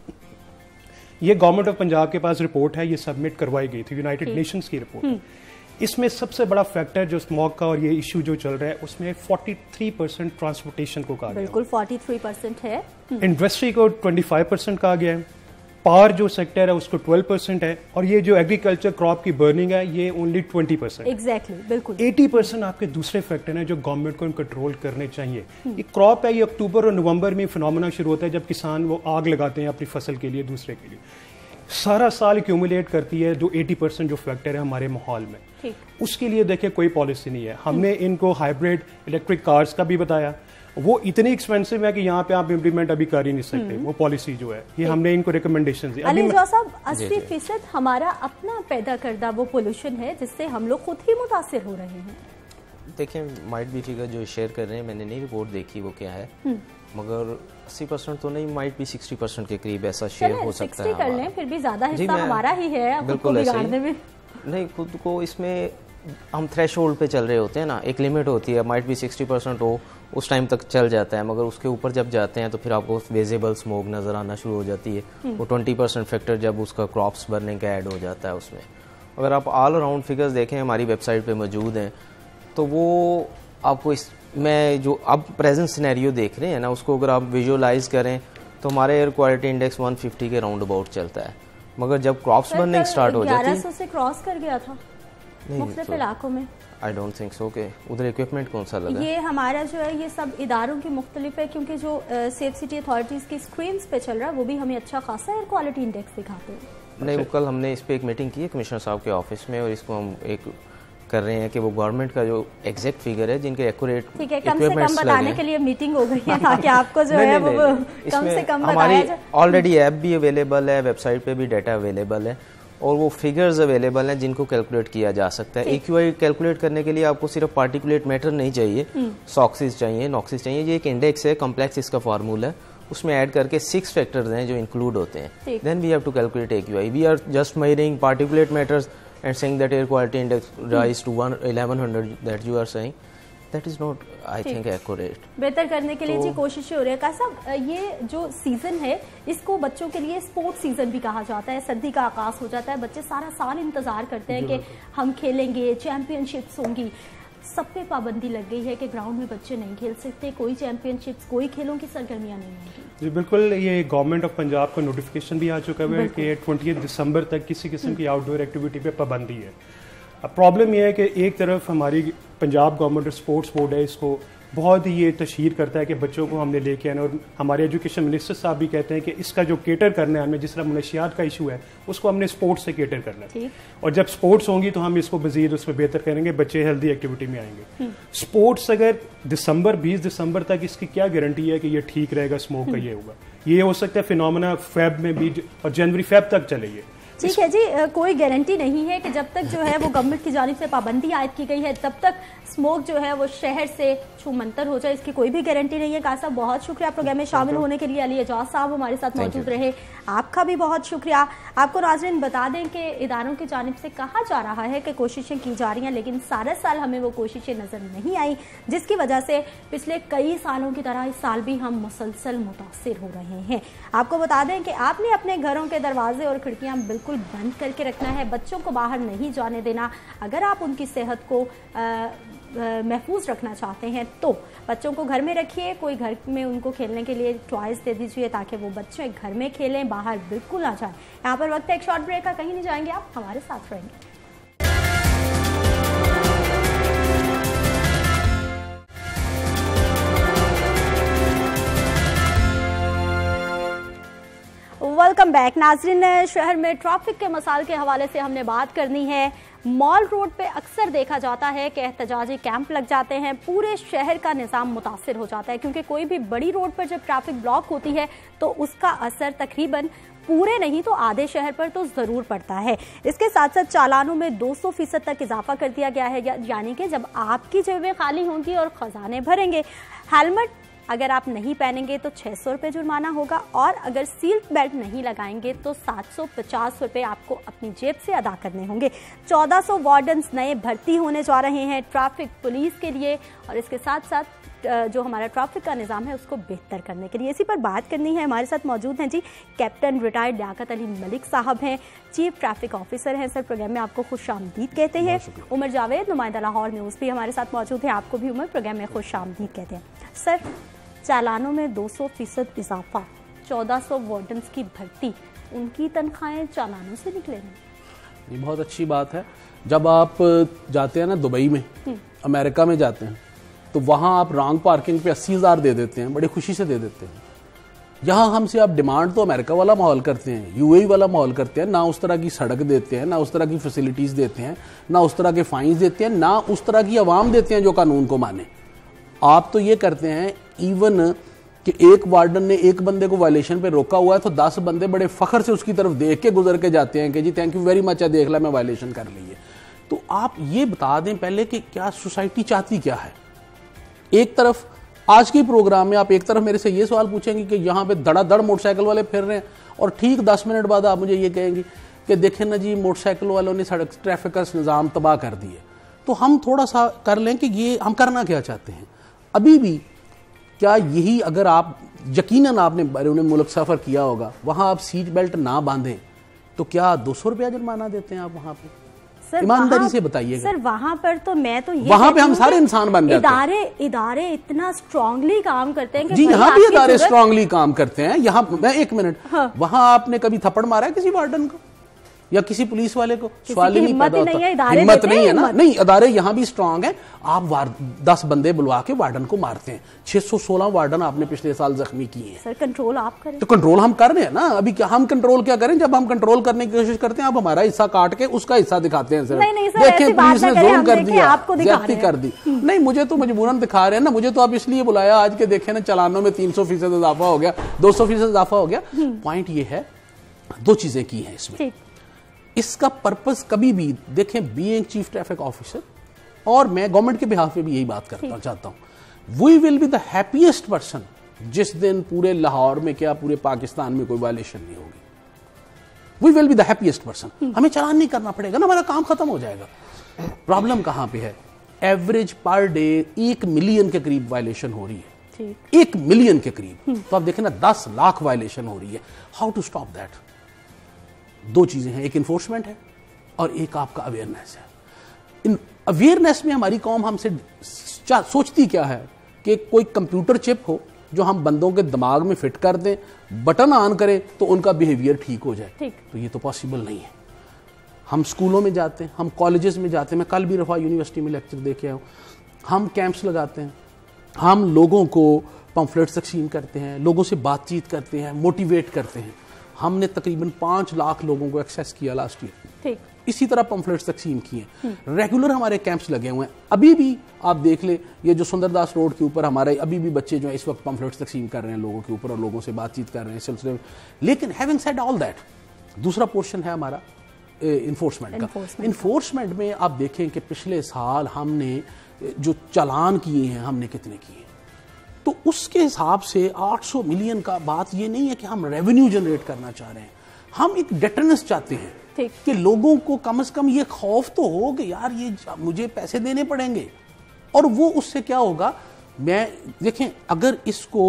ये गवर्नमेंट ऑफ पंजाब के पास रिपोर्ट है, ये सबमिट करवाई गई थी, यूनाइटेड नेशंस की रिपोर्ट। इसमें सबसे बड़ा फैक्टर जो स्मॉग का और ये इश्यू जो चल रहा है उसमें तैंतालीस परसेंट ट्रांसपोर्टेशन को कहा गया, बिल्कुल तैंतालीस परसेंट है। इंडस्ट्री को पच्चीस परसेंट कहा गया है, पावर जो सेक्टर है उसको बारह परसेंट है, और ये जो एग्रीकल्चर क्रॉप की बर्निंग है ये ओनली बीस परसेंट। एग्जैक्टली, बिल्कुल अस्सी परसेंट आपके दूसरे फैक्टर हैं जो गवर्नमेंट को कंट्रोल करने चाहिए। ये क्रॉप है, ये अक्टूबर और नवंबर में फिनोमेना शुरू होता है जब किसान वो आग लगाते हैं अपनी फसल के लिए, दूसरे के लिए। सारा साल एक्यूमुलेट करती है जो अस्सी परसेंट जो फैक्टर है हमारे माहौल में, उसके लिए देखिए कोई पॉलिसी नहीं है। हमने इनको हाइब्रिड इलेक्ट्रिक कार्स का भी बताया, वो इतनी एक्सपेंसिव है कि यहाँ पे आप इम्प्लीमेंट अभी कर ही नहीं सकते, वो पॉलिसी जो है ये हमने इनको रिकमेंडेशन दी। अली जॉ साहब, अस्सी फीसद हमारा अपना पैदा करदा वो पोल्यूशन है जिससे हम लोग खुद ही मुतासिर हो रहे हैं। देखिए, माइट बी फिगर जो शेयर कर रहे हैं, मैंने नहीं रिपोर्ट देखी वो क्या है, मगर अस्सी परसेंट तो नहीं, माइट भी साठ परसेंट के करीब ऐसा शेयर हो सकता है। कर लें, फिर भी ज्यादा हिस्सा हमारा ही है खुद को बिगाड़ने में। नहीं, खुद को इसमें हम थ्रेश होल्ड पे चल रहे होते हैं ना, एक लिमिट होती है, माइट भी साठ परसेंट हो, उस टाइम तक चल जाता है, मगर उसके ऊपर जब जाते हैं तो फिर आपको विजिबल स्मोक नज़र आना शुरू हो जाती है। वो ट्वेंटी परसेंट फैक्टर जब उसका क्रॉप्स भरने का ऐड हो जाता है उसमें। अगर आप ऑल अराउंड फिगर्स देखें, हमारी वेबसाइट पे मौजूद हैं, तो वो आपको इस में जो अब प्रेजेंट सिनेरियो देख रहे हैं ना, उसको अगर आप विजुअलाइज करें तो हमारे एयर क्वालिटी इंडेक्स एक सौ पचास के राउंड अबाउट चलता है, मगर जब क्रॉप्स बर्निंग स्टार्ट हो जाती है, ग्यारह सौ से क्रॉस कर गया था मुख्तलिफ इलाकों में। आई डोंट थिंक सो के उधर इक्विपमेंट कौन सा लगा। ये हमारा जो है ये सब इदारों की मुख्तलिफ है, क्योंकि जो सेफ सिटी अथॉरिटीज की स्क्रीन्स पे चल रहा है वो भी हमें अच्छा खासा एयर क्वालिटी इंडेक्स दिखाते हैं। नहीं, वो कल हमने इस पे एक मीटिंग की है कमिश्नर साहब के ऑफिस में, और इसको हम एक कर रहे हैं कि वो गवर्नमेंट का जो एग्जैक्ट फिगर है जिनके एक्यूरेट ठीक है, कम से कम बताने के लिए मीटिंग हो गई है ताकि आपको जो है वो कम से कम हमारी ऑलरेडी ऐप भी अवेलेबल है, वेबसाइट पे भी डाटा अवेलेबल है, और वो फिगर्स अवेलेबल हैं जिनको कैलकुलेट किया जा सकता है। एक्यूआई कैलकुलेट करने के लिए आपको सिर्फ पार्टिकुलेट मैटर नहीं चाहिए, सॉक्सिस चाहिए, नॉक्सिस चाहिए। ये एक इंडेक्स है, कॉम्प्लेक्स इसका फार्मूला है, उसमें ऐड करके सिक्स फैक्टर्स हैं जो इंक्लूड होते हैं। Then we have to calculate AQI. We are just measuring particulate matters and saying that air quality index rise to one eleven hundred that you are saying, that is not, I think, accurate. बेहतर करने के लिए जी कोशिशें हो रही है। का साहब, ये जो सीजन है इसको बच्चों के लिए स्पोर्ट्स सीजन भी कहा जाता है। सर्दी का आगाज हो जाता है, बच्चे सारा साल इंतजार करते हैं कि हम खेलेंगे, चैंपियनशिप्स होंगी। सब पे पाबंदी लग गई है कि ग्राउंड में बच्चे नहीं खेल सकते, कोई चैंपियनशिप्स, कोई खेलों की सरगर्मियां नहीं होंगी। जी बिल्कुल, ये गवर्नमेंट ऑफ पंजाब का नोटिफिकेशन भी आ चुका है कि ट्वेंटी दिसंबर तक किसी किस्म की आउटडोर एक्टिविटी पे पाबंदी है। अब प्रॉब्लम यह है कि एक तरफ हमारी पंजाब गवर्नमेंट स्पोर्ट्स बोर्ड है, इसको बहुत ही ये तशहीर करता है कि बच्चों को हमने लेके आना, और हमारे एजुकेशन मिनिस्टर साहब भी कहते हैं कि इसका जो केटर करना है हमें, जिस तरह मनशियात का इशू है उसको हमने स्पोर्ट्स से केटर करना है, और जब स्पोर्ट्स होंगी तो हम इसको मजीद उसमें बेहतर करेंगे, बच्चे हेल्दी एक्टिविटी में आएंगे। स्पोर्ट्स अगर दिसंबर बीस दिसंबर तक, इसकी क्या गारंटी है कि ये ठीक रहेगा, स्मोक का ये होगा? ये हो सकता है फिनोमेना फेब में भी और जनवरी फेब तक चलेगी, ठीक है जी, कोई गारंटी नहीं है कि जब तक जो है वो गवर्नमेंट की जानिब से पाबंदी आयद की गई है तब तक स्मोक जो है वो शहर से छूमंतर हो जाए, इसकी कोई भी गारंटी नहीं है। काश साहब बहुत शुक्रिया प्रोग्राम में शामिल होने के लिए। अली एजाज साहब हमारे साथ मौजूद रहे, आपका भी बहुत शुक्रिया। आपको नाज़रीन बता दें कि इदारों की जानिब से कहा जा रहा है कि कोशिशें की जा रही हैं, लेकिन सारे साल हमें वो कोशिशें नजर नहीं आई, जिसकी वजह से पिछले कई सालों की तरह इस साल भी हम मुसलसल मुतासिर हो रहे हैं। आपको बता दें कि आपने अपने घरों के दरवाजे और खिड़कियां बिल्कुल बंद करके रखना है, बच्चों को बाहर नहीं जाने देना। अगर आप उनकी सेहत को आ, महफूज रखना चाहते हैं तो बच्चों को घर में रखिए, कोई घर में उनको खेलने के लिए टॉयज दे दीजिए ताकि वो बच्चे घर में खेलें, बाहर बिल्कुल ना जाएं। यहाँ पर वक्त है एक शॉर्ट ब्रेक का, कहीं नहीं जाएंगे आप, हमारे साथ रहेंगे। वेलकम बैक नाजरीन। शहर में ट्रैफिक के मसाइल के हवाले से हमने बात करनी है। मॉल रोड पे अक्सर देखा जाता है कि एहतजाजी कैंप लग जाते हैं, पूरे शहर का निज़ाम मुतासिर हो जाता है, क्योंकि कोई भी बड़ी रोड पर जब ट्रैफिक ब्लॉक होती है तो उसका असर तकरीबन पूरे नहीं तो आधे शहर पर तो जरूर पड़ता है। इसके साथ साथ चालानों में दो सौ फीसद तक इजाफा कर दिया गया है, यानी कि जब आपकी जेबें खाली होंगी और खजाने भरेंगे। हेलमेट अगर आप नहीं पहनेंगे तो छह सौ रुपये जुर्माना होगा, और अगर सीट बेल्ट नहीं लगाएंगे तो सात सौ पचास रुपये आपको अपनी जेब से अदा करने होंगे। चौदह सौ वार्डन्स नए भर्ती होने जा रहे हैं ट्रैफिक पुलिस के लिए, और इसके साथ साथ जो हमारा ट्रैफिक का निज़ाम है उसको बेहतर करने के लिए। इसी पर बात करनी है, हमारे साथ मौजूद हैं जी कैप्टन रिटायर्ड लियाकत अली मलिक साहब हैं, चीफ ट्रैफिक ऑफिसर हैं। सर प्रोग्राम में आपको खुशामदीद कहते हैं। उमर जावेद नुमाइंदा लाहौर न्यूज़ भी हमारे साथ मौजूद हैं, आपको भी उमर प्रोग्राम में खुशामदीद कहते हैं। सर चालानों में दो सौ फीसद इजाफा, चौदह सौ वार्डन्स की भर्ती, उनकी तनख्वाहें चालानों से निकलेंगी। ये बहुत अच्छी बात है। जब आप जाते हैं ना दुबई में, अमेरिका में जाते हैं, तो वहां आप रॉन्ग पार्किंग पे अस्सी हजार दे देते हैं, बड़ी खुशी से दे देते हैं। यहाँ हमसे आप डिमांड तो अमेरिका वाला माहौल करते हैं, यूएई वाला माहौल करते हैं, ना उस तरह की सड़क देते हैं, ना उस तरह की फैसिलिटीज देते हैं, ना उस तरह के फाइन्स देते हैं, ना उस तरह की अवाम देते हैं जो कानून को माने। आप तो ये करते हैं इवन कि एक वार्डन ने एक बंदे को वायलेशन पे रोका हुआ है तो दस बंदे बड़े फखर से उसकी तरफ देख के गुजर के जाते हैं कि जी थैंक यू वेरी मच, देख ला मैं वायलेशन कर ली है। तो आप ये बता दें पहले कि क्या सोसाइटी चाहती क्या है। एक तरफ आज के प्रोग्राम में आप एक तरफ मेरे से ये सवाल पूछेंगे कि यहाँ पे धड़ाधड़ मोटरसाइकिल वाले फिर रहे हैं, और ठीक दस मिनट बाद आप मुझे ये कहेंगे कि देखें ना जी मोटरसाइकिल वालों ने सड़क ट्रैफिक का निज़ाम तबाह कर दिए। तो हम थोड़ा सा कर लें कि ये हम करना क्या चाहते हैं। अभी भी क्या यही, अगर आप यकीनन आपने बैरून मुल्क सफ़र किया होगा, वहाँ आप सीट बेल्ट ना बांधें तो क्या दो सौ रुपया जुर्माना देते हैं आप वहाँ पे? ईमानदारी से बताइएगा। सर वहाँ पर तो मैं तो ये वहाँ पे हम सारे इंसान बन जाते हैं। इदारे इदारे इतना स्ट्रांगली काम करते हैं कि जी यहाँ भी इदारे स्ट्रांगली काम करते हैं। यहाँ मैं एक मिनट, हाँ। वहाँ आपने कभी थप्पड़ मारा है किसी वार्डन को या किसी पुलिस वाले को? सवाल ही नहीं पैदा होता। हिम्मत नहीं है ना। नहीं, अदारे यहाँ भी स्ट्रांग हैं। आप दस बंदे बुलवा के वार्डन को मारते हैं। छह सौ सोलह वार्डन आपने पिछले साल जख्मी किए हैं। सर कंट्रोल आप करें। तो कंट्रोल हम कर रहे हैं ना। अभी क्या हम कंट्रोल क्या करें? जब हम कंट्रोल करने की कोशिश करते हैं आप हमारा हिस्सा काट के उसका हिस्सा दिखाते हैं। देखिए पुलिस ने जुल्म कर दिया, ज्यादती कर दी। नहीं, मुझे तो मजबूरन दिखा रहे हैं ना। मुझे तो आप इसलिए बुलाया आज के देखे ना चालानों में तीन सौ फीसद इजाफा हो गया, दो सौ फीसद इजाफा हो गया। पॉइंट ये है, दो चीजें की हैं इसमें। इसका पर्पस कभी भी देखें, बीइंग चीफ ट्रैफिक ऑफिसर, और मैं गवर्नमेंट के बिहाफ पे भी यही बात करना चाहता हूं, we will be the happiest person जिस दिन पूरे लाहौर में क्या पूरे पाकिस्तान में कोई वायलेशन नहीं होगी। We will be the happiest person. हमें चालान नहीं करना पड़ेगा ना, हमारा काम खत्म हो जाएगा। प्रॉब्लम कहां पे है? एवरेज पर डे एक मिलियन के करीब वायलेशन हो रही है, एक मिलियन के करीब। तो आप देखें ना, दस लाख वायलेशन हो रही है। How to stop that? दो चीजें हैं, एक इन्फोर्समेंट है और एक आपका अवेयरनेस है। इन अवेयरनेस में हमारी कौम हमसे सोचती क्या है कि कोई कंप्यूटर चिप हो जो हम बंदों के दिमाग में फिट कर दें, बटन ऑन करें तो उनका बिहेवियर ठीक हो जाए। तो ये तो पॉसिबल नहीं है। हम स्कूलों में जाते हैं, हम कॉलेजेस में जाते हैं। मैं कल भी रफा यूनिवर्सिटी में लेक्चर दे के आया हूं। हम कैंप्स लगाते हैं, हम लोगों को पम्फलेट्स तकसीम करते हैं, लोगों से बातचीत करते हैं, मोटिवेट करते हैं। हमने तकरीबन पांच लाख लोगों को एक्सेस किया लास्ट ईयर। इसी तरह पम्फलेट्स तकसीम किए। रेगुलर हमारे कैंप्स लगे हुए हैं। अभी भी आप देख ले, ये जो सुंदरदास रोड के ऊपर हमारे अभी भी बच्चे जो है इस वक्त पम्फलेट्स तकसीम कर रहे हैं लोगों के ऊपर और लोगों से बातचीत कर रहे हैं सिलसिले में। लेकिन हैविंग सेड ऑल दैट, दूसरा पोर्शन है हमारा इन्फोर्समेंट का। इन्फोर्समेंट में आप देखें कि पिछले साल हमने जो चालान किए हैं हमने कितने किए, तो उसके हिसाब से आठ सौ मिलियन का बात ये नहीं है कि हम रेवेन्यू जनरेट करना चाह रहे हैं, हम एक डेटरनेंस चाहते हैं कि लोगों को कम से कम ये खौफ तो हो कि यार ये मुझे पैसे देने पड़ेंगे। और वो उससे क्या होगा, मैं देखें अगर इसको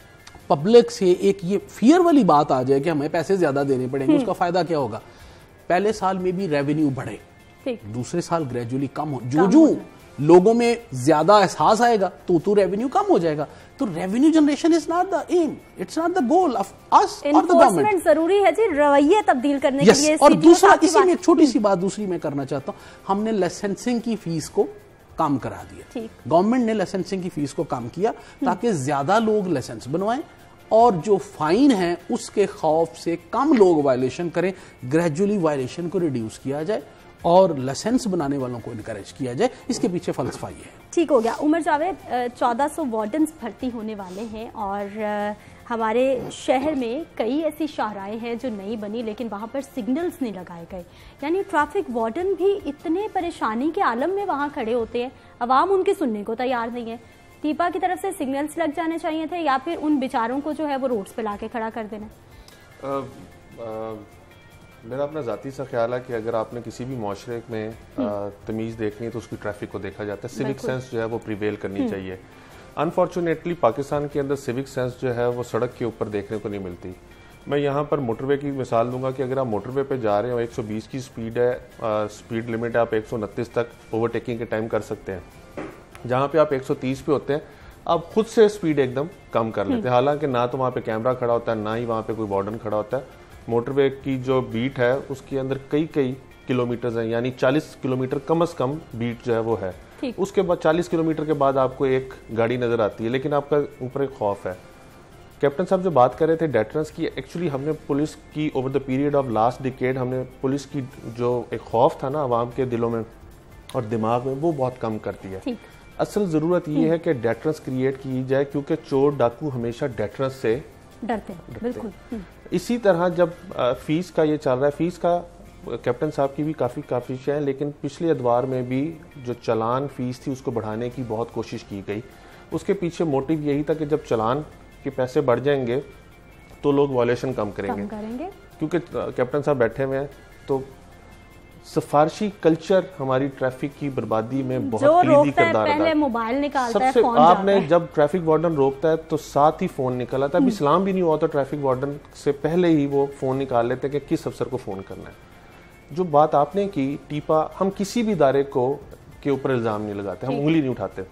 पब्लिक से एक ये फियर वाली बात आ जाए कि हमें पैसे ज्यादा देने पड़ेंगे, उसका फायदा क्या होगा, पहले साल में भी रेवेन्यू बढ़े, दूसरे साल ग्रेजुअली कम हो, जो जो लोगों में ज्यादा एहसास आएगा तो तो रेवेन्यू कम हो जाएगा। तो revenue generation is not the aim, it's not the goal of us और द गवर्नमेंट। जरूरी है जी रवैये तबदील करने yes, के लिए। और दूसरा इसी में एक छोटी सी बात दूसरी मैं करना चाहता हूं, हमने लाइसेंसिंग की फीस को कम करा दिया। गवर्नमेंट ने लाइसेंसिंग की फीस को कम किया ताकि ज्यादा लोग लाइसेंस बनवाएं और जो फाइन है उसके खौफ से कम लोग वायलेशन करें, ग्रेजुअली वायलेशन को रिड्यूस किया जाए और लाइसेंस बनाने वालों को इनकरेज किया जाए। इसके पीछे फलसफा ये है। ठीक हो गया। उमर जावेद, चौदह सौ वार्डन्स भर्ती होने वाले हैं और हमारे शहर में कई ऐसी शाहराएं हैं जो नहीं बनी लेकिन वहां पर सिग्नल्स नहीं लगाए गए, यानी ट्रैफिक वार्डन भी इतने परेशानी के आलम में वहां खड़े होते हैं, अवाम उनकी सुनने को तैयार नहीं है। टीपा की तरफ से सिग्नल्स लग जाने चाहिए थे या फिर उन बेचारों को जो है वो रोड्स पे लाके खड़ा कर देना? आ, आ, मेरा अपना ज़ाती सा ख्याल है कि अगर आपने किसी भी माशरे में तमीज़ देखनी है तो उसकी ट्रैफिक को देखा जाता है, सिविक सेंस जो है वो प्रिवेल करनी चाहिए। अनफॉर्चुनेटली पाकिस्तान के अंदर सिविक सेंस जो है वो सड़क के ऊपर देखने को नहीं मिलती। मैं यहाँ पर मोटरवे की मिसाल दूंगा कि अगर आप मोटरवे पे जा रहे हो, एक सौ बीस की स्पीड है, आ, स्पीड लिमिट है, आप एक सौ उनतीस तक ओवरटेकिंग के टाइम कर सकते हैं। जहाँ पे आप एक सौ तीस पे होते हैं आप खुद से स्पीड एकदम कम कर लेते हैं, हालांकि ना तो वहाँ पे कैमरा खड़ा होता है ना ही वहाँ पे कोई वार्डन खड़ा होता है। मोटरवे की जो बीट है उसके अंदर कई कई किलोमीटर हैं, यानी चालीस किलोमीटर कम से कम बीट जो है वो है। उसके बाद चालीस किलोमीटर के बाद आपको एक गाड़ी नजर आती है, लेकिन आपका ऊपर एक खौफ है। कैप्टन साहब जो बात कर रहे थे डेटरेंस की, एक्चुअली हमने पुलिस की over the period of last decade हमने पुलिस की जो एक खौफ था ना आवाम के दिलों में और दिमाग में, वो बहुत कम करती है। असल जरूरत ये है कि डेटरेंस क्रिएट की जाए, क्योंकि चोर डाकू हमेशा डेटरेंस से डरते हैं। बिल्कुल। इसी तरह जब फीस का ये चल रहा है, फीस का कैप्टन साहब की भी काफ़ी काफ़ी है, लेकिन पिछले अदवार में भी जो चलान फीस थी उसको बढ़ाने की बहुत कोशिश की गई। उसके पीछे मोटिव यही था कि जब चलान के पैसे बढ़ जाएंगे तो लोग वायलेशन कम करेंगे, कम करेंगे। क्योंकि कैप्टन साहब बैठे हुए हैं तो सिफारशी कल्चर हमारी ट्रैफिक की बर्बादी में बहुत क्लीदी किरदार अदा। पहले मोबाइल निकालता है, सबसे फोन आपने जब ट्रैफिक वार्डन रोकता है तो साथ ही फोन निकला था। अभी इस्लाम भी नहीं हुआ तो ट्रैफिक वार्डन से पहले ही वो फोन निकाल लेते हैं कि किस अफसर को फोन करना है। जो बात आपने की टीपा, हम किसी भी इदारे को के ऊपर इल्जाम नहीं लगाते, हम उंगली नहीं उठाते।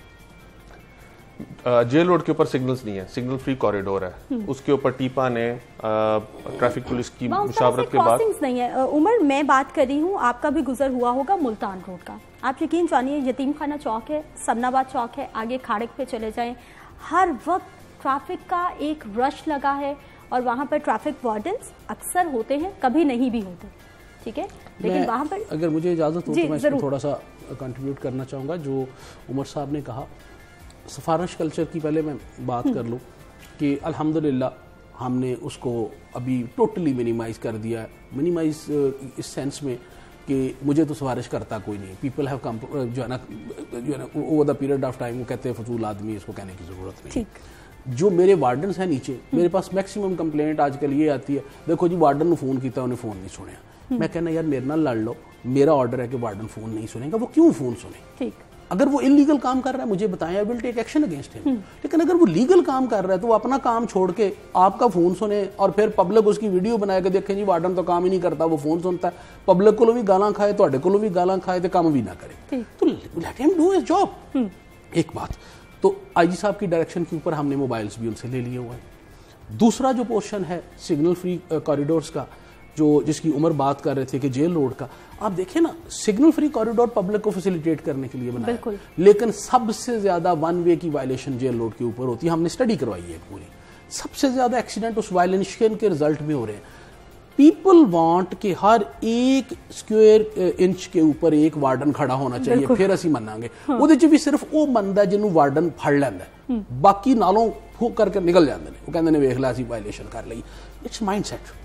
जेल रोड के ऊपर सिग्नल्स नहीं है, सिग्नल फ्री कॉरिडोर है, उसके ऊपर टीपा ने ट्रैफिक पुलिस की मुशावरत के बाद नहीं है। उमर, मैं बात कर रही हूँ, आपका भी गुजर हुआ होगा मुल्तान रोड का, आप यकीन जानिए यतीम खाना चौक है, सन्नाबाद चौक है, आगे खाड़क पे चले जाएं, हर वक्त ट्रैफिक का एक रश लगा है और वहाँ पर ट्रैफिक वार्डन्स अक्सर होते हैं, कभी नहीं भी होते, ठीक है, लेकिन वहाँ पर अगर मुझे इजाजत हो तो मैं इसमें थोड़ा सा कंट्रीब्यूट करना चाहूँगा। जो उमर साहब ने कहा, सिफारिश कल्चर की पहले मैं बात कर लूँ कि अल्हम्दुलिल्लाह हमने उसको अभी टोटली मिनिमाइज कर दिया है। मिनिमाइज इस सेंस में कि मुझे तो सिफारिश करता कोई नहीं, पीपल हैव कम जो है ना जो है ना over the period of time वो कहते हैं फजूल आदमी, इसको कहने की ज़रूरत नहीं। जो मेरे वार्डन्स हैं नीचे, मेरे पास मैक्सिमम कंप्लेंट आजकल ये आती है, देखो जी वार्डन ने फ़ोन किया, उन्हें फ़ोन नहीं सुनिया। मैं कहना यार मेरे नाल लड़ लो, मेरा ऑर्डर है कि वार्डन फ़ोन नहीं सुनेगा, वो क्यों फ़ोन सुने? ठीक, अगर वो इलीगल काम कर रहा है मुझे बताएं, I will take action against him. लेकिन अगर वो लीगल काम कर रहा है तो वो अपना काम छोड़ के आपका फोन सुने और फिर पब्लिक उसकी वीडियो बनाए के देखें जी वार्डन तो काम ही नहीं करता, वो फोन सुनता है, पब्लिक को भी गालां खाए, तो को भी गालां खाए, तो काम भी ना करे, तो let him do his job. एक बात तो आईजी साहब की डायरेक्शन के ऊपर हमने मोबाइल्स भी उनसे ले लिए हुए हैं। दूसरा जो पोर्शन है सिग्नल फ्री कॉरिडोर्स का, जो जिसकी उमर बात कर रहे थे कि जेल रोड का, आप देखें ना सिग्नल फ्री कॉरिडोर पब्लिक को फैसिलिटेट करने के लिए बनाया, लेकिन सबसे ज्यादा वन वे की वायलेशन जेल रोड के ऊपर होती है। हमने स्टडी करवाई है पूरी, सबसे ज्यादा एक्सीडेंट उस वायलेशन के रिजल्ट में हो रहे हैं। पीपल वांट कि हर एक स्क्वायर इंच के ऊपर एक वार्डन खड़ा होना चाहिए, फिर असी मनांगे। ਉਹਦੇ ਚ ਵੀ ਸਿਰਫ ਉਹ ਮੰਨਦਾ ਜਿਹਨੂੰ ਵਾਰਡਨ ਫੜ ਲੈਂਦਾ, ਬਾਕੀ ਨਾਲੋਂ ਫੂਕ ਕਰਕੇ ਨਿਕਲ ਜਾਂਦੇ ਨੇ, ਉਹ ਕਹਿੰਦੇ ਨੇ ਵੇਖ ਲੈ ਅਸੀਂ ਵਾਇਲੇਸ਼ਨ ਕਰ ਲਈ। It's mindset.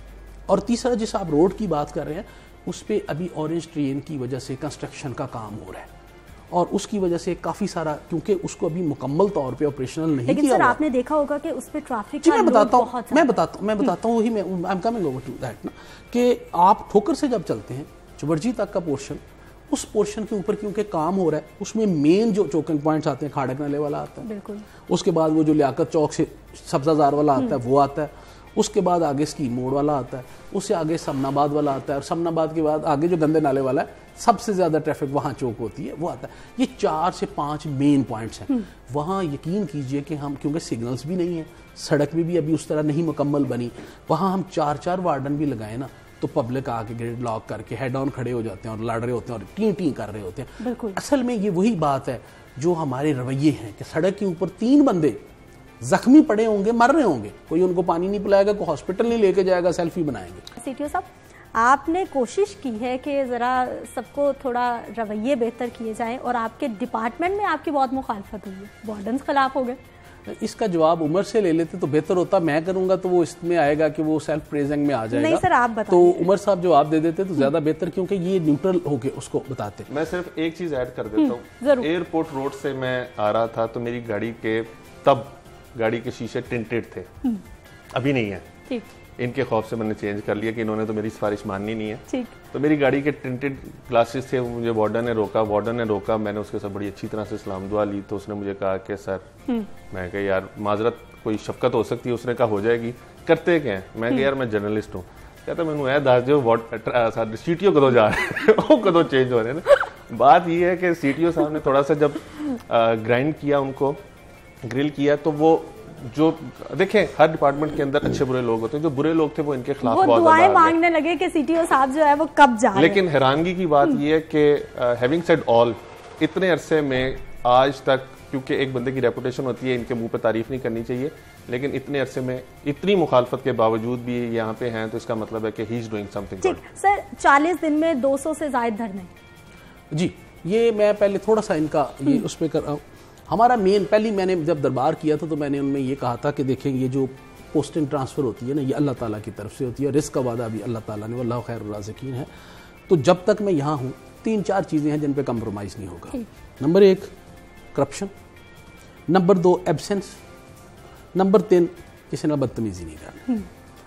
और तीसरा जिस आप रोड की बात कर रहे हैं उस पर अभी ऑरेंज ट्रेन की वजह से कंस्ट्रक्शन का काम हो रहा है और उसकी वजह से काफी सारा, क्योंकि उसको अभी मुकम्मल तौर पे ऑपरेशनल नहीं लेकिन किया सर हुआ। आपने देखा होगा कि उस पे ट्रैफिक जी का मैं लोड बताता बहुत हूँ मैं ज्यादा बताता हूँ मैं बताता हूँ वही मैं I am coming over to that ना कि आप ठोकर से जब चलते हैं चुबरजी तक का पोर्शन, उस पोर्शन के ऊपर क्योंकि काम हो रहा है उसमें मेन जो चौकिंग पॉइंट्स आते हैं खाड़क नाले वाला आता है, बिल्कुल। उसके बाद वो जो लियाकत चौक से सब्जाजार वाला आता है वो आता है, उसके बाद आगे स्कीम मोड़ वाला आता है, उससे आगे समनाबाद वाला आता है और समनाबाद के बाद आगे जो गंदे नाले वाला है सबसे ज्यादा ट्रैफिक वहां चौक होती है वो आता है। ये चार से पांच मेन पॉइंट्स हैं। वहां यकीन कीजिए कि हम, क्योंकि सिग्नल्स भी नहीं है, सड़क भी, भी अभी उस तरह नहीं मुकम्मल बनी, वहां हम चार चार वार्डन भी लगाए ना तो पब्लिक आके ग्रिड लॉक करके हेड ऑन खड़े हो जाते हैं और लड़ रहे होते हैं और टी टी कर रहे होते हैं। असल में ये वही बात है जो हमारे रवैये हैं कि सड़क के ऊपर तीन बंदे जख्मी पड़े होंगे, मर रहे होंगे, कोई उनको पानी नहीं पिलाएगा, कोई हॉस्पिटल नहीं लेके जाएगा, सेल्फी बनाएंगे। सीटीओ साहब, आपने कोशिश की है कि ज़रा सबको थोड़ा रवैये बेहतर किए जाएं और आपके डिपार्टमेंट में आपकी बहुत मुखालफत हुई है, वार्डन्स खिलाफ हो गए। इसका जवाब उमर से ले लेते तो बेहतर होता, मैं करूंगा तो वो इसमें आएगा कि वो सेल्फ प्रेजिंग में आ जाएगा। नहीं सर, आप बताइए। तो उमर साहब जवाब दे देते तो ज्यादा बेहतर, क्योंकि ये न्यूट्रल होके उसको बताते। मैं सिर्फ एक चीज ऐड कर देता हूँ। एयरपोर्ट रोड से मैं आ रहा था तो मेरी गाड़ी के तब गाड़ी के शीशे टिंटेड थे, अभी नहीं है, ठीक। इनके खौफ से मैंने चेंज कर लिया कि इन्होंने तो मेरी सिफारिश माननी नहीं है, ठीक। तो मेरी गाड़ी के टिंटेड ग्लासेस थे, मुझे वार्डन ने रोका वार्डन ने रोका मैंने उसके साथ बड़ी अच्छी तरह से सलाम दुआ ली। तो उसने मुझे कहा कि सर, मैं कहा यार माजरत कोई शफकत हो सकती है, उसने कहा हो जाएगी, करते क्या है, मैं कहा यार मैं जर्नलिस्ट हूँ, कहता मैंने ऐ दस जो सीटीओ कदों जा रहे हैं वो कदों चेंज हो रहे हैं ना। बात ये है कि सीटीओ साहब ने थोड़ा सा जब ग्राइंड किया, उनको ग्रिल किया, तो वो जो देखें हर डिपार्टमेंट के अंदर अच्छे बुरे लोग होते हैं, जो बुरे लोग थे वो इनके खिलाफ बहुत दुआएं मांगने लगे कि सीटीओ साहब जो है वो कब जा रहे हैं। लेकिन हैरानगी की बात यह है कि हैविंग सेड ऑल, इतने अरसे में आज तक, क्योंकि एक बंदे की रेपुटेशन होती है, इनके मुंह पे तारीफ नहीं करनी चाहिए, लेकिन इतने अरसे में इतनी मुखालफत के बावजूद भी यहाँ पे हैं, तो इसका मतलब है कि he is doing something good. Sir, चालीस दिन में दो सौ से ज्यादा धरने। जी, ये मैं पहले थोड़ा सा इनका ये उस पर कर रहा हूँ। हमारा मेन, पहली मैंने जब दरबार किया था तो मैंने उनमें ये कहा था कि देखें ये जो पोस्टिंग ट्रांसफ़र होती है ना, ये अल्लाह ताला की तरफ से होती है, रिस्क का वादा भी अल्लाह ताला ने, वल्लाहु खैरुर राज़िकीन है। तो जब तक मैं यहाँ हूँ तीन चार चीज़ें हैं जिन पे कंप्रोमाइज़ नहीं होगा। नंबर एक करप्शन, नंबर दो एब्सेंस, नंबर तीन किसी ने बदतमीजी नहीं करनी।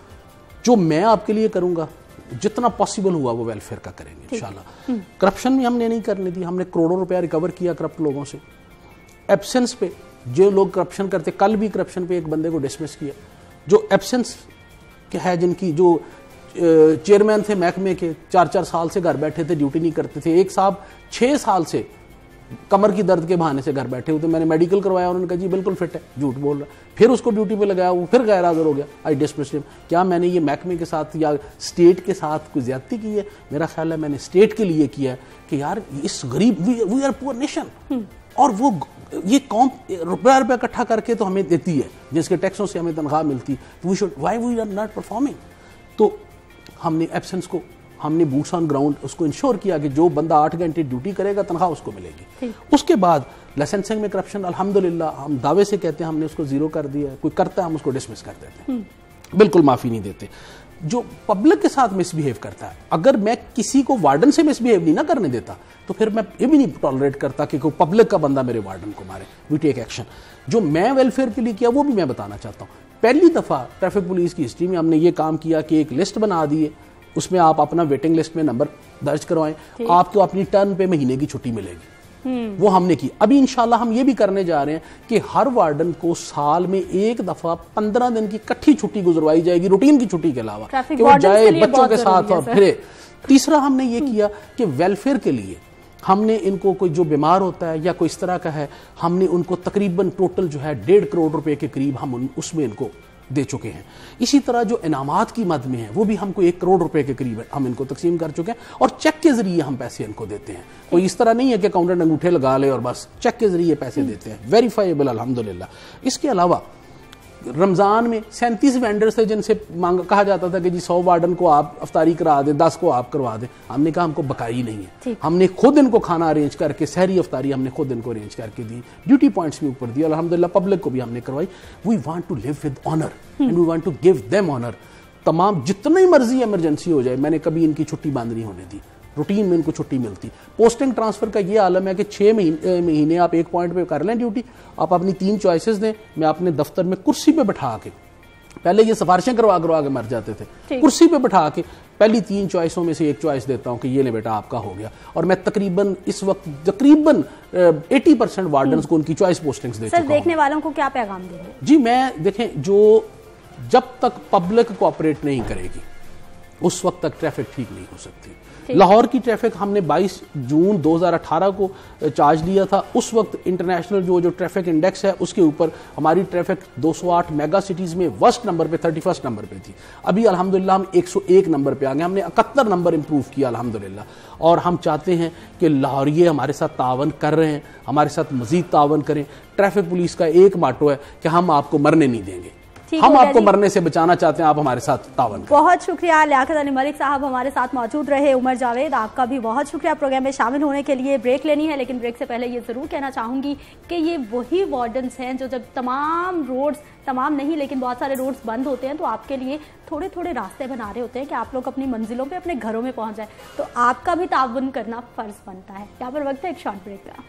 जो मैं आपके लिए करूँगा जितना पॉसिबल हुआ वो वेलफेयर का करेंगे इंशाल्लाह। करप्शन भी हमने नहीं करने दी, हमने करोड़ों रुपया रिकवर किया करप्ट लोगों से। एब्सेंस पे जो लोग करप्शन करते, कल भी करप्शन पे एक बंदे को डिसमिस किया जो एब्सेंस के है, जिनकी जो चेयरमैन थे महकमे के, चार चार साल से घर बैठे थे, ड्यूटी नहीं करते थे। एक साहब छः साल से कमर की दर्द के बहाने से घर बैठे हुए थे, मैंने मेडिकल करवाया, उन्होंने कहा जी बिल्कुल फिट है, झूठ बोल रहा। फिर उसको ड्यूटी पे लगाया, वो फिर गैर हाजिर हो गया, आई डिसमिस हिम। क्या मैंने ये महकमे के साथ या स्टेट के साथ कोई ज्यादती की है? मेरा ख्याल है मैंने स्टेट के लिए किया है कि यार इस गरीब, वी आर पुअर नेशन, और वो ये कौम रुपया रुपया इकट्ठा करके तो हमें देती है, जिसके टैक्सों से हमें तनख्वाह मिलती, तो we should, why we are not performing. तो हमने एब्सेंस को, हमने बूट्स ऑन ग्राउंड उसको इंश्योर किया कि जो बंदा आठ घंटे ड्यूटी करेगा तनख्वाह उसको मिलेगी। उसके बाद लाइसेंसिंग में करप्शन अल्हम्दुलिल्लाह हम दावे से कहते हैं हमने उसको जीरो कर दिया। कोई करता है हम उसको डिसमिस कर देते हैं, बिल्कुल माफी नहीं देते। जो पब्लिक के साथ मिसबिहेव करता है, अगर मैं किसी को वार्डन से मिसबिहेव नहीं ना करने देता तो फिर मैं ये भी नहीं टॉलरेट करता कि कोई पब्लिक का बंदा मेरे वार्डन को मारे। We take action. जो मैं वेलफेयर के लिए किया वो भी मैं बताना चाहता हूँ। पहली दफा ट्रैफिक पुलिस की हिस्ट्री में हमने ये काम किया कि एक लिस्ट बना दी है, उसमें आप अपना वेटिंग लिस्ट में नंबर दर्ज करवाएं, आपको अपनी टर्न पे महीने की छुट्टी मिलेगी। वो हमने की। अभी इंशाल्लाह हम ये भी करने जा रहे हैं कि हर वार्डन को साल में एक दफा पंद्रह दिन की इकट्ठी छुट्टी गुजरवाई जाएगी, रूटीन की छुट्टी के अलावा, कि वो जाए बच्चों के साथ और फिरे। तीसरा हमने ये किया कि वेलफेयर के लिए हमने इनको, कोई जो बीमार होता है या कोई इस तरह का है, हमने उनको तकरीबन टोटल जो है डेढ़ करोड़ रुपए के करीब हम उन, उसमें इनको दे चुके हैं। इसी तरह जो इनामात की मद में है वो भी हमको एक करोड़ रुपए के करीब हम इनको तकसीम कर चुके हैं, और चेक के जरिए हम पैसे इनको देते हैं। कोई इस तरह नहीं है कि अकाउंटेंट अंगूठे लगा ले और बस, चेक के जरिए पैसे देते हैं, वेरीफाइबल अल्हम्दुलिल्लाह। इसके अलावा रमजान में सैंतीस वेंडर्स थे जिनसे मांग कहा जाता था कि जी सौ वार्डन को आप अफ्तारी करा दें, दस को आप करवा दें। हमने कहा हमको बकाई नहीं है, हमने खुद इनको खाना अरेंज करके, सहरी अफ्तारी हमने खुद इनको अरेंज करके दी, ड्यूटी पॉइंट्स भी ऊपर दिए, अल्हम्दुलिल्लाह पब्लिक को भी हमने करवाई। We want to live with honour and we want to give them honour. तमाम जितनी मर्जी इमरजेंसी हो जाए, मैंने कभी इनकी छुट्टी बंद नहीं होने दी, रूटीन में इनको छुट्टी मिलती। पोस्टिंग ट्रांसफर का ये आलम है कि छः महीने महीने आप एक पॉइंट पे कर लें ड्यूटी, आप अपनी तीन चॉइसेस दें, मैं अपने दफ्तर में कुर्सी पे बैठा के, पहले ये सिफारिशें करवा करवा के मर जाते थे, कुर्सी पे बैठा के पहली तीन चॉइसों में से एक चॉइस देता हूं कि ये ले बेटा आपका हो गया। और मैं तकरीबन इस वक्त तकरीबन अस्सी परसेंट वार्डन्स को उनकी चॉइस पोस्टिंग्स दे चुका हूं। सर, देखने वालों को क्या पैगाम देंगे? जी, मैं देखें, जो जब तक पब्लिक कोऑपरेट नहीं करेगी उस वक्त तक ट्रैफिक ठीक नहीं हो सकती। लाहौर की ट्रैफिक हमने बाईस जून दो हज़ार अठारह को चार्ज लिया था। उस वक्त इंटरनेशनल जो जो ट्रैफिक इंडेक्स है उसके ऊपर हमारी ट्रैफिक दो सौ आठ मेगा सिटीज में वर्स्ट नंबर पे इकतीस नंबर पे थी। अभी अल्हम्दुलिल्लाह हम एक सौ एक नंबर पे आ गए, हमने इकहत्तर नंबर इंप्रूव किया अल्हम्दुलिल्लाह। और हम चाहते हैं कि लाहौरिये हमारे साथ तावन कर रहे हैं, हमारे साथ मजीद तावन करें। ट्रैफिक पुलिस का एक माटो है कि हम आपको मरने नहीं देंगे, हम आपको मरने से बचाना चाहते हैं, आप हमारे साथ तावन करें। बहुत शुक्रिया लियाकत अली मलिक साहब हमारे साथ मौजूद रहे। उमर जावेद, आपका भी बहुत शुक्रिया प्रोग्राम में शामिल होने के लिए। ब्रेक लेनी है, लेकिन ब्रेक से पहले ये जरूर कहना चाहूंगी कि ये वही वार्डन्स हैं जो जब तमाम रोड्स, तमाम नहीं लेकिन बहुत सारे रोड्स बंद होते हैं तो आपके लिए थोड़े थोड़े रास्ते बना रहे होते हैं कि आप लोग अपनी मंजिलों पे, अपने घरों में पहुंच जाए। तो आपका भी ताउन करना फर्ज बनता है। यहाँ पर वक्त है एक शॉर्ट ब्रेक का।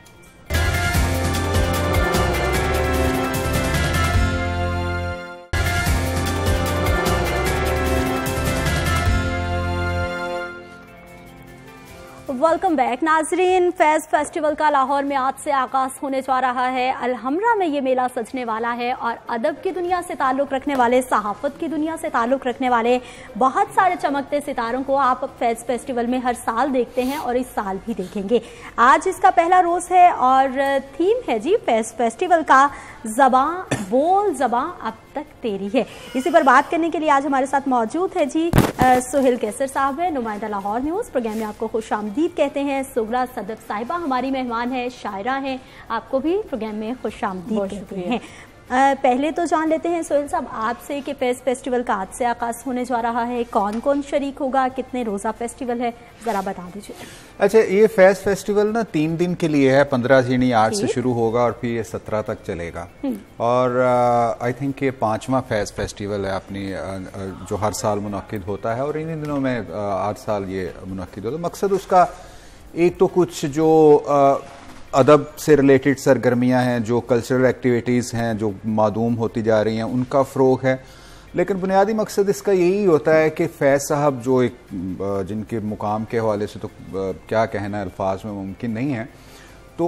वेलकम बैक नाजरीन। फैज फेस्टिवल का लाहौर में आज से आगाज होने जा रहा है। अलहमरा में ये मेला सजने वाला है और अदब की दुनिया से ताल्लुक रखने वाले, सहाफत की दुनिया से ताल्लुक रखने वाले बहुत सारे चमकते सितारों को आप फैज फेस्टिवल में हर साल देखते हैं और इस साल भी देखेंगे। आज इसका पहला रोज है और थीम है जी फैज फेस्टिवल का ज़बां बोल ज़बां अब तक तेरी है। इसी पर बात करने के लिए आज हमारे साथ मौजूद है जी सुहेल कैसर साहब है, नुमाइंदा लाहौर न्यूज़। प्रोग्राम में आपको खुश आमदीद कहते हैं। सुगरा सदफ साहिबा हमारी मेहमान है, शायरा हैं, आपको भी प्रोग्राम में खुश आमदीद कहते हैं। पहले तो जान लेते हैं सोहेल साहब आपसे कि फेज फेस्टिवल का आज से आगाज होने जा रहा है, कौन कौन शरीक होगा, कितने रोज़ा फेस्टिवल है, ज़रा बता दीजिए। अच्छा, ये फेज फेस्टिवल ना तीन दिन के लिए है, पंद्रह यानी आठ से शुरू होगा और फिर ये सत्रह तक चलेगा। और आई थिंक ये पांचवा फेज फेस्टिवल है अपनी uh, जो हर साल मुनक्किद होता है और इन दिनों में uh, आठ साल ये मुनक्किद होता है। मकसद उसका एक तो कुछ जो uh, अदब से रिलेटेड सरगर्मियां हैं, जो कल्चरल एक्टिविटीज़ हैं जो मादूम होती जा रही हैं, उनका फ़रोग है। लेकिन बुनियादी मकसद इसका यही होता है कि फैज़ साहब जो एक जिनके मुकाम के हवाले से तो क्या कहना अल्फाज में मुमकिन नहीं है, तो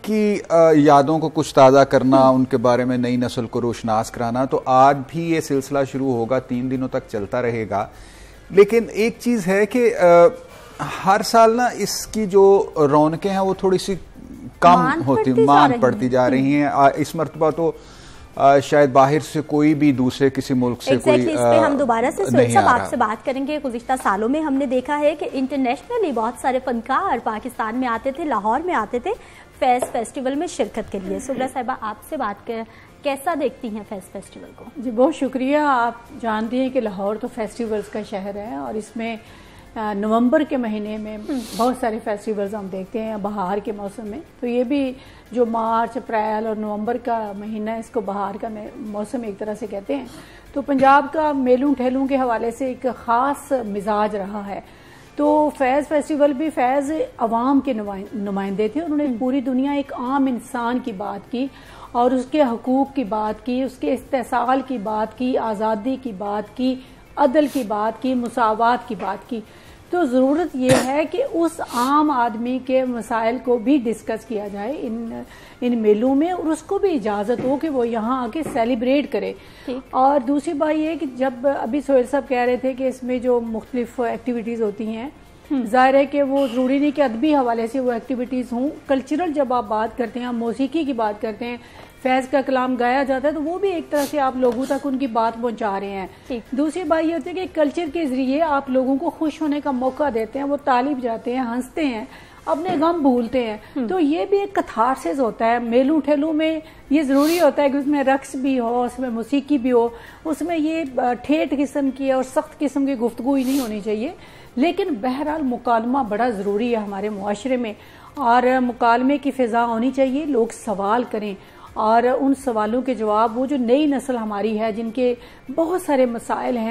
उनकी यादों को कुछ ताज़ा करना, उनके बारे में नई नस्ल को रोशनास कराना। तो आज भी ये सिलसिला शुरू होगा, तीन दिनों तक चलता रहेगा। लेकिन एक चीज़ है कि हर साल ना इसकी जो रौनकें हैं वो थोड़ी सी कम होती, मान पड़ती जा रही हैं। इस मरतबा तो आ, शायद बाहर से कोई भी दूसरे किसी मुल्क से exactly, कोई इस पे हम दोबारा से सोहेल साहब आपसे बात करेंगे। गुज़िश्ता सालों में हमने देखा है कि इंटरनेशनली बहुत सारे फनकार पाकिस्तान में आते थे, लाहौर में आते थे फैज फेस्टिवल में शिरकत के लिए। सुगरा साहिबा आपसे बात कर कैसा देखती हैं फैज फेस्टिवल को? जी बहुत शुक्रिया। आप जानती हैं कि लाहौर तो फेस्टिवल्स का शहर है और इसमें नवंबर के महीने में बहुत सारे फेस्टिवल्स हम देखते हैं बहार के मौसम में। तो ये भी जो मार्च, अप्रैल और नवंबर का महीना है, इसको बहार का मौसम एक तरह से कहते हैं। तो पंजाब का मेलों ठेलों के हवाले से एक ख़ास मिजाज रहा है। तो फैज़ फेस्टिवल भी फैज़ अवाम के नुमाइंदे थे। उन्होंने पूरी दुनिया एक आम इंसान की बात की और उसके हकूक़ की बात की, उसके इस्तेसाल की बात की, आज़ादी की बात की, अदल की बात की, मुसावात की बात की। तो ज़रूरत यह है कि उस आम आदमी के मसाइल को भी डिस्कस किया जाए इन इन मेलों में और उसको भी इजाज़त हो कि वो यहाँ आके सेलिब्रेट करे। और दूसरी बात यह है कि जब अभी सोहेल साहब कह रहे थे कि इसमें जो मुख्तलिफ एक्टिविटीज़ होती हैं, ज़ाहिर है कि वो ज़रूरी नहीं कि अदबी हवाले से वो एक्टिविटीज़ हों। कल्चरल जब आप बात करते हैं, आप मौसीकी की बात करते हैं, फैज़ का कलाम गाया जाता है, तो वो भी एक तरह से आप लोगों तक उनकी बात पहुंचा रहे हैं। दूसरी बात ये होती है कि कल्चर के जरिए आप लोगों को खुश होने का मौका देते हैं, वो तालिब जाते हैं, हंसते हैं, अपने गम भूलते हैं। तो ये भी एक कथारसिस होता है। मेलों ठेलों में ये ज़रूरी होता है कि उसमें रक्स भी हो, उसमें मौसीकी भी हो, उसमें ये ठेठ किस्म की और सख्त किस्म की गुफ्तगू ही नहीं होनी चाहिए। लेकिन बहरहाल मुकालमा बड़ा ज़रूरी है हमारे मुआशरे में और मुकालमे की फ़िज़ा होनी चाहिए। लोग सवाल करें और उन सवालों के जवाब, वो जो नई नस्ल हमारी है जिनके बहुत सारे मसाइल हैं,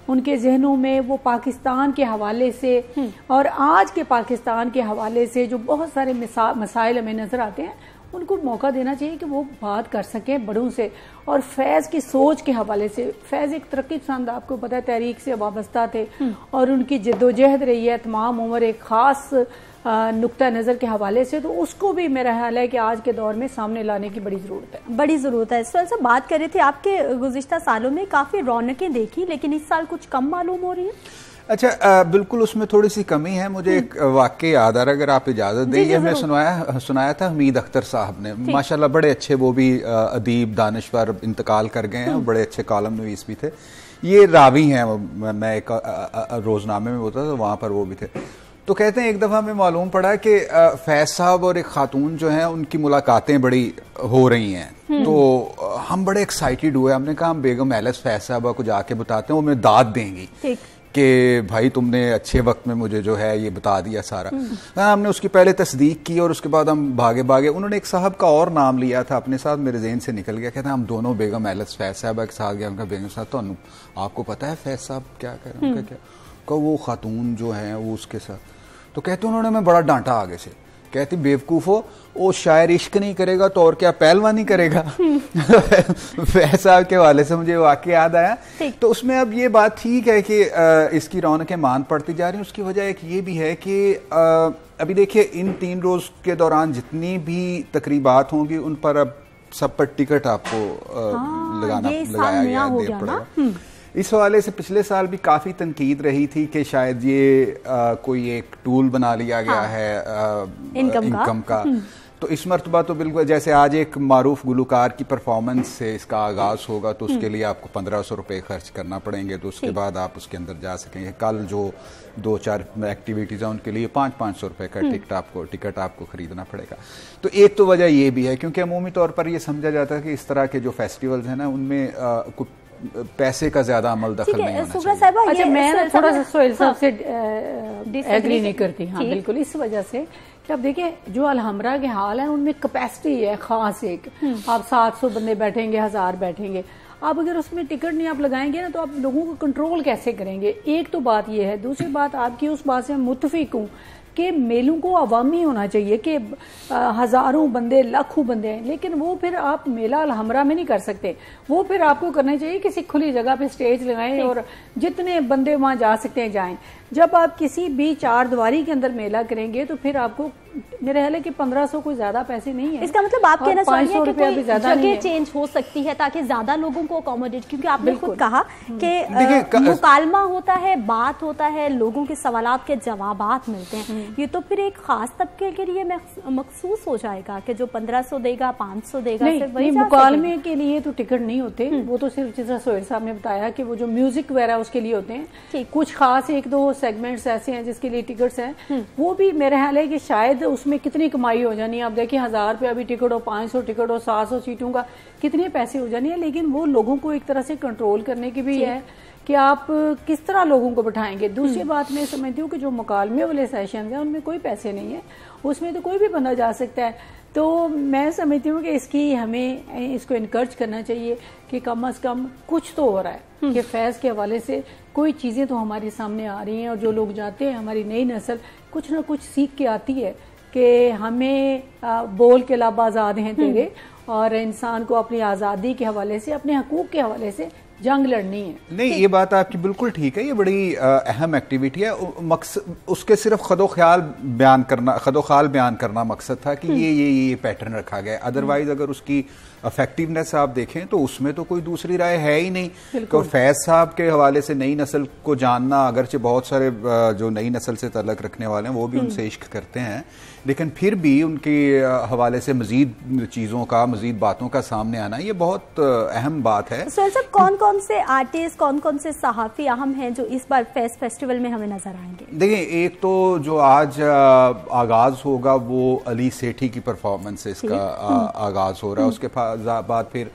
उनके जहनों में वो पाकिस्तान के हवाले से और आज के पाकिस्तान के हवाले से जो बहुत सारे मसाइल हमें नजर आते हैं, उनको मौका देना चाहिए कि वो बात कर सकें बड़ों से। और फैज़ की सोच के हवाले से, फैज़ एक तरक्की पसंद, आपको पता है, तहरीक से वाबस्ता थे और उनकी जद्दोजहद रही है तमाम उम्र एक ख़ास नुक्ता नज़र के हवाले से, तो उसको भी मेरा ख्याल है कि आज के दौर में सामने लाने की बड़ी ज़रूरत है बड़ी ज़रूरत है। इस साल से बात कर रहे थे, आपके गुज़िश्ता सालों में काफ़ी रौनकें देखी, लेकिन इस साल कुछ कम मालूम हो रही है। अच्छा, आ, बिल्कुल उसमें थोड़ी सी कमी है। मुझे एक वाकई याद आ रहा है, अगर आप इजाज़त दें। ये हमें सुनाया सुनाया था हमीद अख्तर साहब ने, माशाल्लाह बड़े अच्छे, वो भी अदीब दानिश्वर, इंतकाल कर गए हैं, बड़े अच्छे कॉलम नवीस भी थे। ये रावी हैं, मैं एक रोजनामे में होता था, वहाँ पर वो भी थे। तो कहते हैं एक दफ़ा हमें मालूम पड़ा कि फैज साहब और एक खातून जो हैं उनकी मुलाकातें बड़ी हो रही हैं। तो हम बड़े एक्साइटेड हुए, हमने कहा हम बेगम एलिस फैज साहबा को जाके बताते हैं, वो हमें दाद देंगी कि भाई तुमने अच्छे वक्त में मुझे जो है ये बता दिया सारा। हाँ, हमने उसकी पहले तस्दीक की और उसके बाद हम भागे भागे। उन्होंने एक साहब का और नाम लिया था अपने साथ, मेरे ज़हन से निकल गया। कहते हैं हम दोनों बेगम एलिस फैज साहबा के साथ गए। उनका बेगम साहब, तो आपको पता है फैज साहब क्या कह रहे हैं? क्या कहा वो खातून जो है वो उसके साथ। तो कहते उन्होंने मैं बड़ा डांटा आगे से, कहती बेवकूफो, वो शायर इश्क नहीं करेगा तो और क्या पहलवानी करेगा। फैज साहब के हवाले से मुझे वाकई याद आया। तो उसमें अब ये बात ठीक है कि आ, इसकी रौनकें मान पड़ती जा रही हैं। उसकी वजह एक ये भी है कि आ, अभी देखिए इन तीन रोज के दौरान जितनी भी तकरीबात होंगी उन पर अब सब पर टिकट आपको आ, लगाना लगाया गया देना पड़ेगा। इस हवाले से पिछले साल भी काफ़ी तनकीद रही थी कि शायद ये आ, कोई एक टूल बना लिया गया हाँ। है आ, इनकम, इनकम का, का। तो इस मरतबा तो बिल्कुल जैसे आज एक मारूफ गुलकार की परफॉर्मेंस से इसका आगाज होगा, तो उसके लिए आपको पंद्रह सौ रुपये खर्च करना पड़ेंगे, तो उसके बाद आप उसके अंदर जा सकेंगे। कल जो दो चार एक्टिविटीज़ हैं उनके लिए पाँच पाँच सौ रुपये का टिकट आपको टिकट आपको खरीदना पड़ेगा। तो एक तो वजह ये भी है क्योंकि अमूमी तौर पर यह समझा जाता है कि इस तरह के जो फेस्टिवल्स हैं ना उनमें कुछ पैसे का ज्यादा अमल दखल नहीं होना चाहिए। अच्छा, मैं थोड़ा सा सोहेल साहब से एग्री नहीं करती। हाँ बिल्कुल, इस वजह से कि अब देखिए जो अलहमरा के हाल है उनमें कैपेसिटी है खास, एक आप सात सौ बंदे बैठेंगे, हजार बैठेंगे, आप अगर उसमें टिकट नहीं आप लगाएंगे ना तो आप लोगों को कंट्रोल कैसे करेंगे? एक तो बात ये है। दूसरी बात आपकी उस बात से मैं मुत्तफिक हूँ कि मेलों को अवामी होना चाहिए कि हजारों बंदे लाखों बंदे हैं, लेकिन वो फिर आप मेला अलहमरा में नहीं कर सकते। वो फिर आपको करना चाहिए किसी खुली जगह पे स्टेज लगाएं और जितने बंदे वहां जा सकते हैं जाएं। जब आप किसी भी चार दीवारी के अंदर मेला करेंगे तो फिर आपको मेरे ख्याल है कि पंद्रह सौ कोई ज्यादा पैसे नहीं है। इसका मतलब आप कहना चाहिए कि कोई जगह चेंज हो सकती है ताकि ज्यादा लोगों को अकोमोडेट, क्योंकि आपने खुद कहा कि मुकालमा होता है, बात होता है, लोगों के सवालात के जवाबात मिलते हैं। ये तो फिर एक खास तबके के लिए मखसूस हो जाएगा कि जो पंद्रह सौ देगा, पाँच सौ देगा। नहीं, नहीं मुकालमे के लिए तो टिकट नहीं होते, वो तो सिर्फ जिस तरह सोहेल साहब ने बताया कि वो जो म्यूजिक वगैरह उसके लिए होते हैं। कुछ खास एक दो सेगमेंट्स ऐसे हैं जिसके लिए टिकट्स हैं, वो भी मेरा ख्याल है कि शायद उसमें कितनी कमाई हो जानी है। आप देखिए हजार रुपया भी टिकट हो, पाँच सौ टिकट हो, सात सौ सीटों का कितने पैसे हो जानी है। लेकिन वो लोगों को एक तरह से कंट्रोल करने की भी है कि आप किस तरह लोगों को बिठाएंगे। दूसरी बात मैं समझती हूँ कि जो मुकालमे वाले सेशन हैं उनमें कोई पैसे नहीं है, उसमें तो कोई भी बंदा जा सकता है। तो मैं समझती हूँ कि इसकी हमें इसको इनकरेज करना चाहिए कि कम अज कम कुछ तो हो रहा है कि फैज़ के हवाले से कोई चीज़ें तो हमारे सामने आ रही हैं और जो लोग जाते हैं हमारी नई नस्ल कुछ ना कुछ सीख के आती है कि हमें आ, बोल के लब आज़ाद हैं तेरे, और इंसान को अपनी आज़ादी के हवाले से, अपने हकूक़ के हवाले से जंग लड़नी है। नहीं, ये बात आपकी बिल्कुल ठीक है, ये बड़ी अहम एक्टिविटी है। मकसद उसके सिर्फ खदो ख्याल बयान करना, खदो ख्याल बयान करना मकसद था कि ये ये ये पैटर्न रखा गया। अदरवाइज अगर उसकी इफेक्टिवनेस आप देखें तो उसमें तो कोई दूसरी राय है ही नहीं। तो फैज साहब के हवाले से नई नस्ल को जानना, अगरचे बहुत सारे जो नई नस्ल से तल्लक रखने वाले हैं वो भी उनसे इश्क करते हैं, लेकिन फिर भी उनके हवाले से मजीद चीज़ों का, मजीद बातों का सामने आना ये बहुत अहम बात है। सर साहब, कौन कौन से आर्टिस्ट, कौन कौन से सहाफ़ी अहम हैं जो इस बार फेस्ट फेस्टिवल में हमें नजर आएंगे? देखिए, एक तो जो आज आगाज होगा वो अली सेठी की परफॉर्मेंस से इसका आगाज हो रहा है। उसके बाद फिर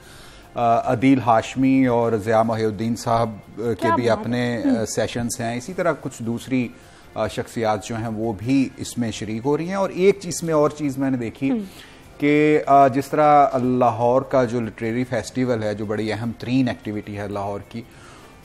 अदील हाशमी और ज़िया मोहिउद्दीन साहब के भी अपने सेशंस हैं। इसी तरह कुछ दूसरी शख्सियात जो हैं वो भी इसमें शरीक हो रही हैं। और एक चीज़ में और चीज़ मैंने देखी कि जिस तरह लाहौर का जो लिटरेरी फेस्टिवल है, जो बड़ी अहम तरीन एक्टिविटी है लाहौर की,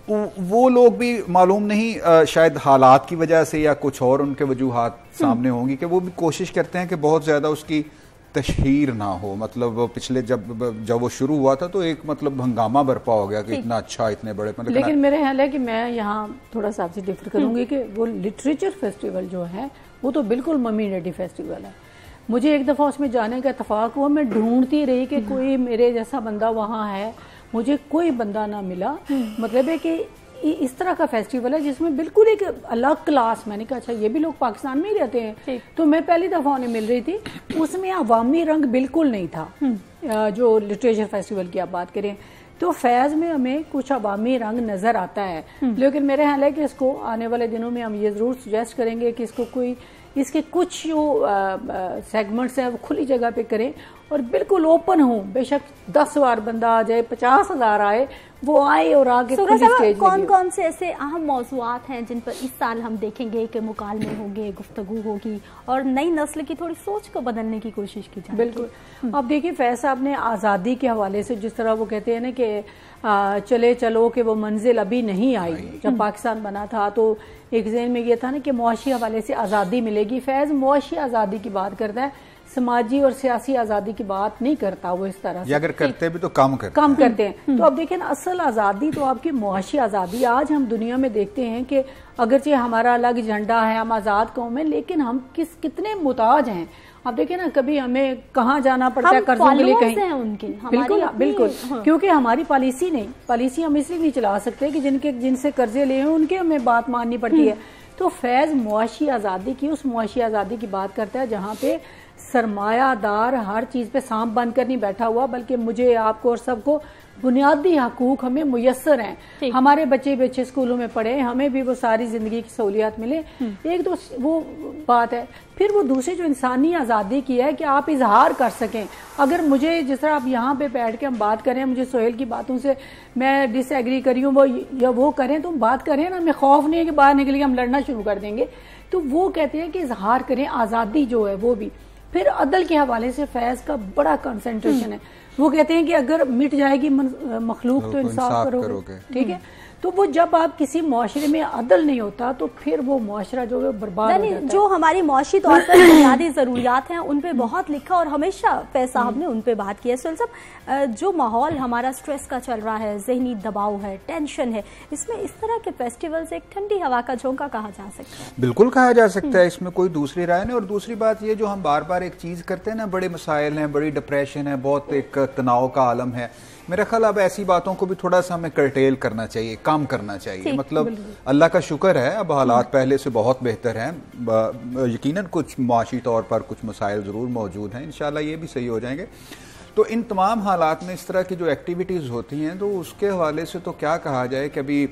वो लोग भी मालूम नहीं शायद हालात की वजह से या कुछ और उनके वजूहात सामने होंगी कि वो भी कोशिश करते हैं कि बहुत ज़्यादा उसकी तशहीर ना हो। मतलब पिछले जब जब वो शुरू हुआ था तो एक मतलब हंगामा बरपा हो गया कि इतना अच्छा, इतने बड़े मतलब। लेकिन मेरा ख्याल है कि मैं यहाँ थोड़ा सा आपसे डिफर करूंगी कि वो लिटरेचर फेस्टिवल जो है वो तो बिल्कुल मम्मी डैडी फेस्टिवल है। मुझे एक दफ़ा उसमें जाने का इत्तेफाक हुआ, मैं ढूंढती रही कि कोई मेरे जैसा बंदा वहाँ है, मुझे कोई बंदा ना मिला। मतलब है कि इस तरह का फेस्टिवल है जिसमें बिल्कुल एक अलग क्लास, मैंने कहा अच्छा ये भी लोग पाकिस्तान में ही रहते हैं। तो मैं पहली दफ़ा उन्हें मिल रही थी, उसमें अवामी रंग बिल्कुल नहीं था। जो लिटरेचर फेस्टिवल की आप बात करें तो फैज़ में हमें कुछ अवामी रंग नज़र आता है, लेकिन मेरा ख्याल है कि इसको आने वाले दिनों में हम ये ज़रूर सुजेस्ट करेंगे कि इसको कोई इसके कुछ जो सेगमेंट्स हैं वो खुली जगह पे करें और बिल्कुल ओपन हो। बेशक दस बार बंदा आ जाए, पचास हजार आए, वो आए और आगे खुली स्टेज। कौन कौन से ऐसे अहम मौज़ूआत हैं जिन पर इस साल हम देखेंगे कि मुकालमे होंगे, गुफ्तगू होगी और नई नस्ल की थोड़ी सोच को बदलने की कोशिश की जाए? बिल्कुल। अब देखिए फैज़ साहब ने आज़ादी के हवाले से जिस तरह वो कहते हैं ना कि आ, चले चलो कि वो मंजिल अभी नहीं आई। जब पाकिस्तान बना था तो एक ज़हन में ये था ना कि मुआशी हवाले से आज़ादी मिलेगी। फैज़ मुआशी आज़ादी की बात करता है, समाजी और सियासी आज़ादी की बात नहीं करता वो इस तरह से। अगर करते भी तो कम करते कम करते हैं। तो अब देखें ना, असल आज़ादी तो आपकी मुआशी आज़ादी। आज हम दुनिया में देखते हैं कि अगरचे हमारा अलग झंडा है, हम आज़ाद कौम है, लेकिन हम किस कितने मुताज हैं। आप देखिए ना, कभी हमें कहाँ जाना पड़ता है कर्जों के लिए कहीं हैं उनके, बिल्कुल बिल्कुल हाँ। क्योंकि हमारी पॉलिसी नहीं पॉलिसी हम इसलिए नहीं चला सकते कि जिनके जिनसे कर्जे लिए हैं उनके हमें बात माननी पड़ती है। तो फैज़ मुआशी आज़ादी की, उस मुआशी आज़ादी की बात करता है जहाँ पे सरमायादार हर चीज़ पे सांप बंद कर नहीं बैठा हुआ, बल्कि मुझे, आपको और सबको बुनियादी हकूक हमें मुयस्सर हैं। हमारे बच्चे बच्चे स्कूलों में पढ़े, हमें भी वो सारी जिंदगी की सहूलियात मिले। एक तो वो बात है। फिर वो दूसरी जो इंसानी आज़ादी की है कि आप इजहार कर सकें। अगर मुझे जिस तरह आप यहाँ पे बैठ के हम बात करें, मुझे सोहेल की बातों से मैं डिसएग्री करी हूँ, वो या वो करें तो हम बात करें ना, हमें खौफ नहीं है कि बाहर निकल के हम लड़ना शुरू कर देंगे। तो वो कहते हैं कि इजहार करें, आज़ादी जो है वो भी। फिर अदल के हवाले से फैज़ का बड़ा कंसंट्रेशन है। वो कहते हैं कि अगर मिट जाएगी मखलूक तो इंसाफ करोगे, ठीक है। तो वो जब आप किसी मुआशरे में अदल नहीं होता तो फिर वो मुआशरा जो है बर्बाद हो जाता है। जो हमारी मुआशी तौर पर बुनियादी जरूरियात हैं उन पे बहुत लिखा और हमेशा फैज़ साहब ने उन पे बात की है। सोहेल साहब, जो माहौल हमारा स्ट्रेस का चल रहा है, जहनी दबाव है, टेंशन है, इसमें इस तरह के फेस्टिवल से एक ठंडी हवा का झोंका कहा जा सकता है? बिल्कुल कहा जा सकता है, इसमें कोई दूसरी राय नहीं। और दूसरी बात ये, जो हम बार बार एक चीज करते हैं ना, बड़े मसाइल हैं, बड़ी डिप्रेशन है, बहुत एक तनाव का आलम है, मेरा ख्याल अब ऐसी बातों को भी थोड़ा सा हमें कर्टेल करना चाहिए, कम करना चाहिए। मतलब अल्लाह का शुक्र है अब हालात पहले से बहुत बेहतर हैं। यकीनन कुछ माशी तौर पर कुछ मसाइल ज़रूर मौजूद हैं, इंशाल्लाह ये भी सही हो जाएंगे। तो इन तमाम हालात में इस तरह की जो एक्टिविटीज़ होती हैं तो उसके हवाले से तो क्या कहा जाए कि अभी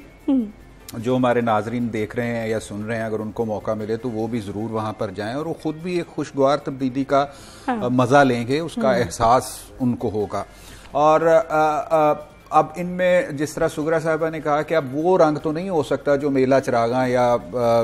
जो हमारे नाजरीन देख रहे हैं या सुन रहे हैं, अगर उनको मौका मिले तो वो भी ज़रूर वहाँ पर जाएं और वो ख़ुद भी एक खुशगवार तब्दीली का हाँ। मज़ा लेंगे, उसका एहसास उनको होगा। और आ, आ, अब इनमें जिस तरह सुगरा साहिबा ने कहा कि अब वो रंग तो नहीं हो सकता जो मेला चिरागा या आ,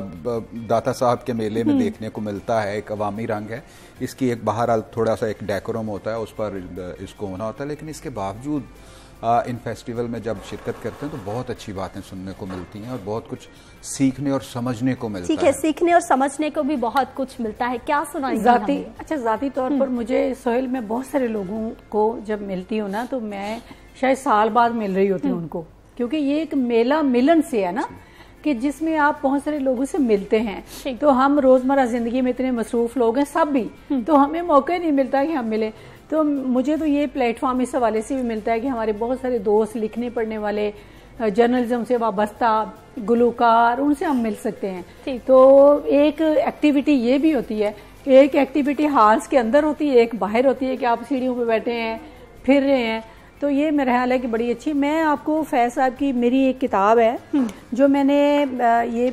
दाता साहब के मेले में देखने को मिलता है, एक अवामी रंग है, इसकी एक बाहर थोड़ा सा एक डेकोरम होता है, उस पर इसको होना होता है। लेकिन इसके बावजूद आ, इन फेस्टिवल में जब शिरकत करते हैं तो बहुत अच्छी बातें सुनने को मिलती हैं और बहुत कुछ सीखने और समझने को मिलता है। ठीक है, सीखने और समझने को भी बहुत कुछ मिलता है। क्या सुनाई जाती अच्छा जाती तौर पर मुझे सोहेल में बहुत सारे लोगों को जब मिलती हूँ ना, तो मैं शायद साल बाद मिल रही होती हूँ उनको, क्योंकि ये एक मेला मिलन से है ना कि जिसमें आप बहुत सारे लोगों से मिलते हैं। तो हम रोजमर्रा जिंदगी में इतने मसरूफ लोग हैं सब भी, तो हमें मौका नहीं मिलता कि हम मिले। तो मुझे तो ये प्लेटफॉर्म इस हवाले से भी मिलता है कि हमारे बहुत सारे दोस्त, लिखने पढ़ने वाले, जर्नलिज्म से वाबस्ता गुलकार, उनसे हम मिल सकते हैं। तो एक एक्टिविटी ये भी होती है, एक एक्टिविटी हॉल्स के अंदर होती है, एक बाहर होती है कि आप सीढ़ियों पे बैठे हैं, फिर रहे हैं। तो ये मेरा ख्याल है कि बड़ी अच्छी। मैं आपको फैज़ साहब की मेरी एक किताब है जो मैंने ये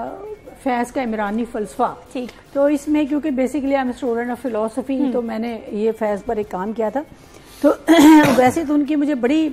फैज़ का इमरानी फ़लसफ़ा, ठीक, तो इसमें क्योंकि basically I am student of philosophy, तो मैंने ये फैज़ पर एक काम किया था। तो वैसे तो उनकी मुझे बड़ी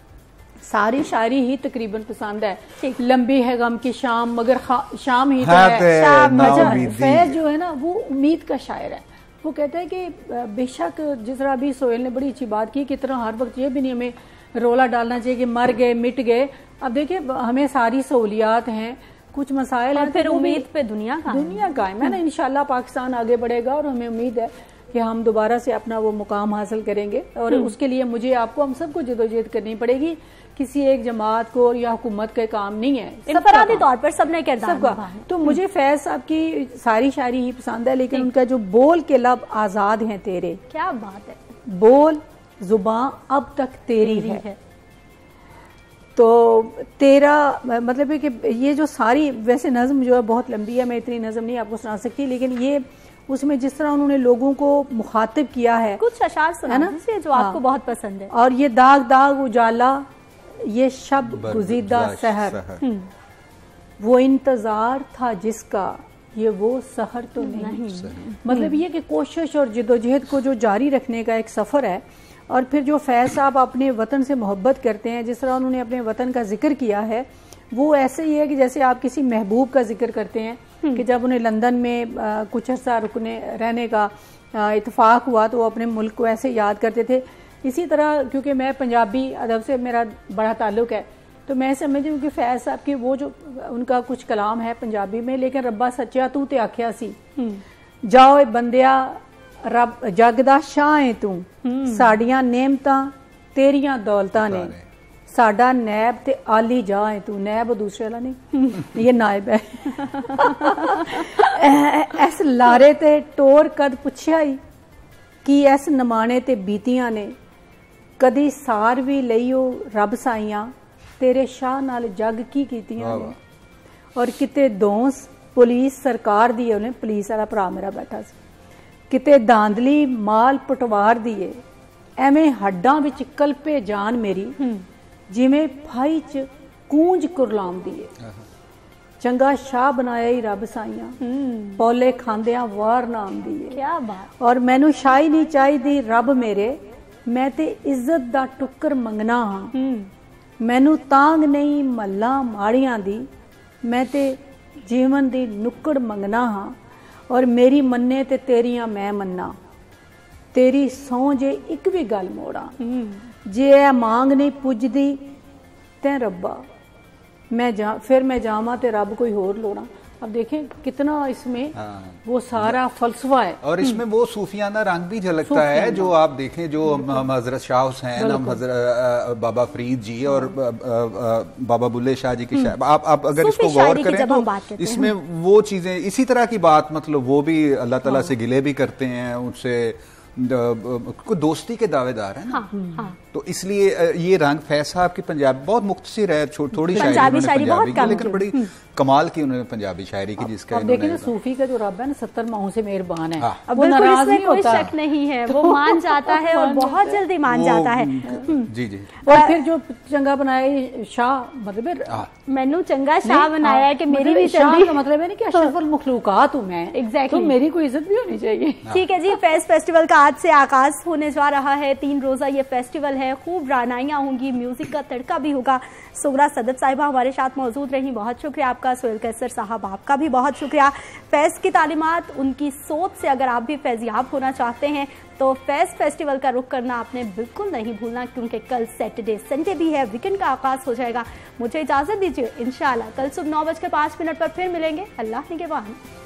सारी शायरी ही तकरीबन पसंद है। लंबी है गम की शाम मगर शाम ही तो है। शाम फैज़ जो है ना वो उम्मीद का शायर है। वो कहता है कि बेशक जिस तरह अभी सोहेल ने बड़ी अच्छी बात की कि तरह हर वक्त ये भी नहीं हमें रोला डालना चाहिए कि मर गए मिट गए, अब देखिए हमें सारी सहूलियात हैं, कुछ मसाइल हैं, फिर उम्मीद पे दुनिया का दुनिया का है। मैंने इंशाल्लाह पाकिस्तान आगे बढ़ेगा और हमें उम्मीद है कि हम दोबारा से अपना वो मुकाम हासिल करेंगे और उसके लिए मुझे आपको हम सबको जदोजहद करनी पड़ेगी। किसी एक जमात को या हुकूमत का काम नहीं है, इनफरादी तौर पर सबने किरदार सबका। तो मुझे फैज साहब की सारी शायरी ही पसंद है, लेकिन उनका जो बोल के लब आजाद हैं तेरे, क्या बात है, बोल जुबान अब तक तेरी है, है। तो तेरा मतलब है कि ये जो सारी, वैसे नज़म जो है बहुत लंबी है, मैं इतनी नज़म नहीं आपको सुना सकती, लेकिन ये उसमें जिस तरह उन्होंने लोगों को मुखातिब किया है, कुछ अशार सुना दीजिए जो आपको बहुत पसंद है। और ये दाग दाग उजाला, ये शब गुज़ीदा सहर, वो इंतजार था जिसका, ये वो सहर तो नहीं, नहीं। मतलब ये कि कोशिश और जिदोजहद को जो जारी रखने का एक सफर है। और फिर जो फैज साहब अपने वतन से मोहब्बत करते हैं, जिस तरह उन्होंने अपने वतन का जिक्र किया है, वो ऐसे ही है कि जैसे आप किसी महबूब का जिक्र करते हैं कि जब उन्हें लंदन में आ, कुछ अर्सा रुकने रहने का इत्तेफाक हुआ तो वो अपने मुल्क को ऐसे याद करते थे। इसी तरह क्योंकि मैं पंजाबी अदब से मेरा बड़ा ताल्लुक है, तो मैं समझती हूँ कि फैज साहब की वो जो उनका कुछ कलाम है पंजाबी में, लेकिन रब्बा सच्चा तू ते आख्या सी, जाओ बंदिया रब जग दा शाह है तू, साडियां नेमतां तेरियां दौलतां ने, साडा नैब ते आली जा है तू, नैब दूसरे वाला नहीं ये नायब है। ऐस लारे ते टोर कद पुछया ही कि ऐस नमाने ते बीतियां ने, कदी सार भी लईओ रब साइयां, तेरे शाह नाल जग की कीतियां ने। और किते दोस पुलिस सरकार दी, उन्हें पुलिस वाला भरा मेरा बैठा सी, किते दांदली माल पटवार दिए, एवें हड्डां विच कल्पे जान मेरी, जिमें फाई च कूंज कुरलाम दिए, चंगा शाह बनाया ही रब साइयां, पौले खांदियां वार नाम दिए। क्या बात। और मैनू शाही नहीं चाहिदी रब मेरे, मैं ते इज्जत दा टुक्कर मंगना हाँ, मैनू तांग नहीं मल्ला माड़ियां दी, मैं ते जीवन दी नुक्कड़ मंगना हाँ, और मेरी मन्ने ते तेरियां मैं मन्ना, तेरी सौ जे एक भी गल मोड़ा, जे ए मांग नहीं पुजदी ते रब्बा, मैं जा फिर मैं जावा ते रब कोई होर लोड़ा। अब देखें कितना इसमें हाँ। वो सारा फलसफा है, और इसमें वो सूफियाना रंग भी झलकता है, जो आप देखें जो हजरत शाह हुसैन, हम हजरत बाबा फरीद जी और बाबा बुल्ले शाह जी की शायरी, आप आप अगर इसको गौर करें तो इसमें वो चीजें इसी तरह की बात, मतलब वो भी अल्लाह ताला से गिले भी करते हैं, उनसे को दोस्ती के दावेदार है ना। हाँ, हाँ। तो इसलिए ये रंग फैज साहब की पंजाबी बहुत मुख्तसर है, थोड़ी शायरी उन्होंने पंजाबी की, लेकिन बड़ी कमाल की उन्होंने पंजाबी शायरी की, जिसका अब देखिए ना सूफी का जो रब है ना सत्तर माहों से मेहरबान है। हाँ। अब वो नाराज नहीं होता, कोई शक नहीं है, वो मान जाता है और बहुत जल्दी मान जाता है। जी जी। और फिर जो चंगा बनाए शाह, मतलब मैनू चंगा शाह बनाया है कि मेरी भी शाह का मतलब है ना कि अशरफुल मखलूकात हूं मैं, एग्जैक्टली, तो मेरी कोई इज्जत भी होनी चाहिए। ठीक है जी, फेस्ट फेस्टिवल का आज से आगाज होने जा रहा है, तीन रोजा ये फेस्टिवल है, खूब रानाइयां होंगी, म्यूजिक का तड़का भी होगा। सुगरा सदफ साहिबा हमारे साथ मौजूद रही, बहुत शुक्रिया आपका। सोहेल कैसर साहब आपका भी बहुत शुक्रिया। फैज की तालीमात, उनकी सोच से अगर आप भी फैजियाब होना चाहते हैं तो फैज फेस्टिवल का रुख करना आपने बिल्कुल नहीं भूलना, क्योंकि कल सैटरडे संडे भी है, वीकेंड का आगाज हो जाएगा। मुझे इजाजत दीजिए, इंशाल्लाह कल सुबह नौ बजकर पांच मिनट पर फिर मिलेंगे। अल्लाह निगहबान।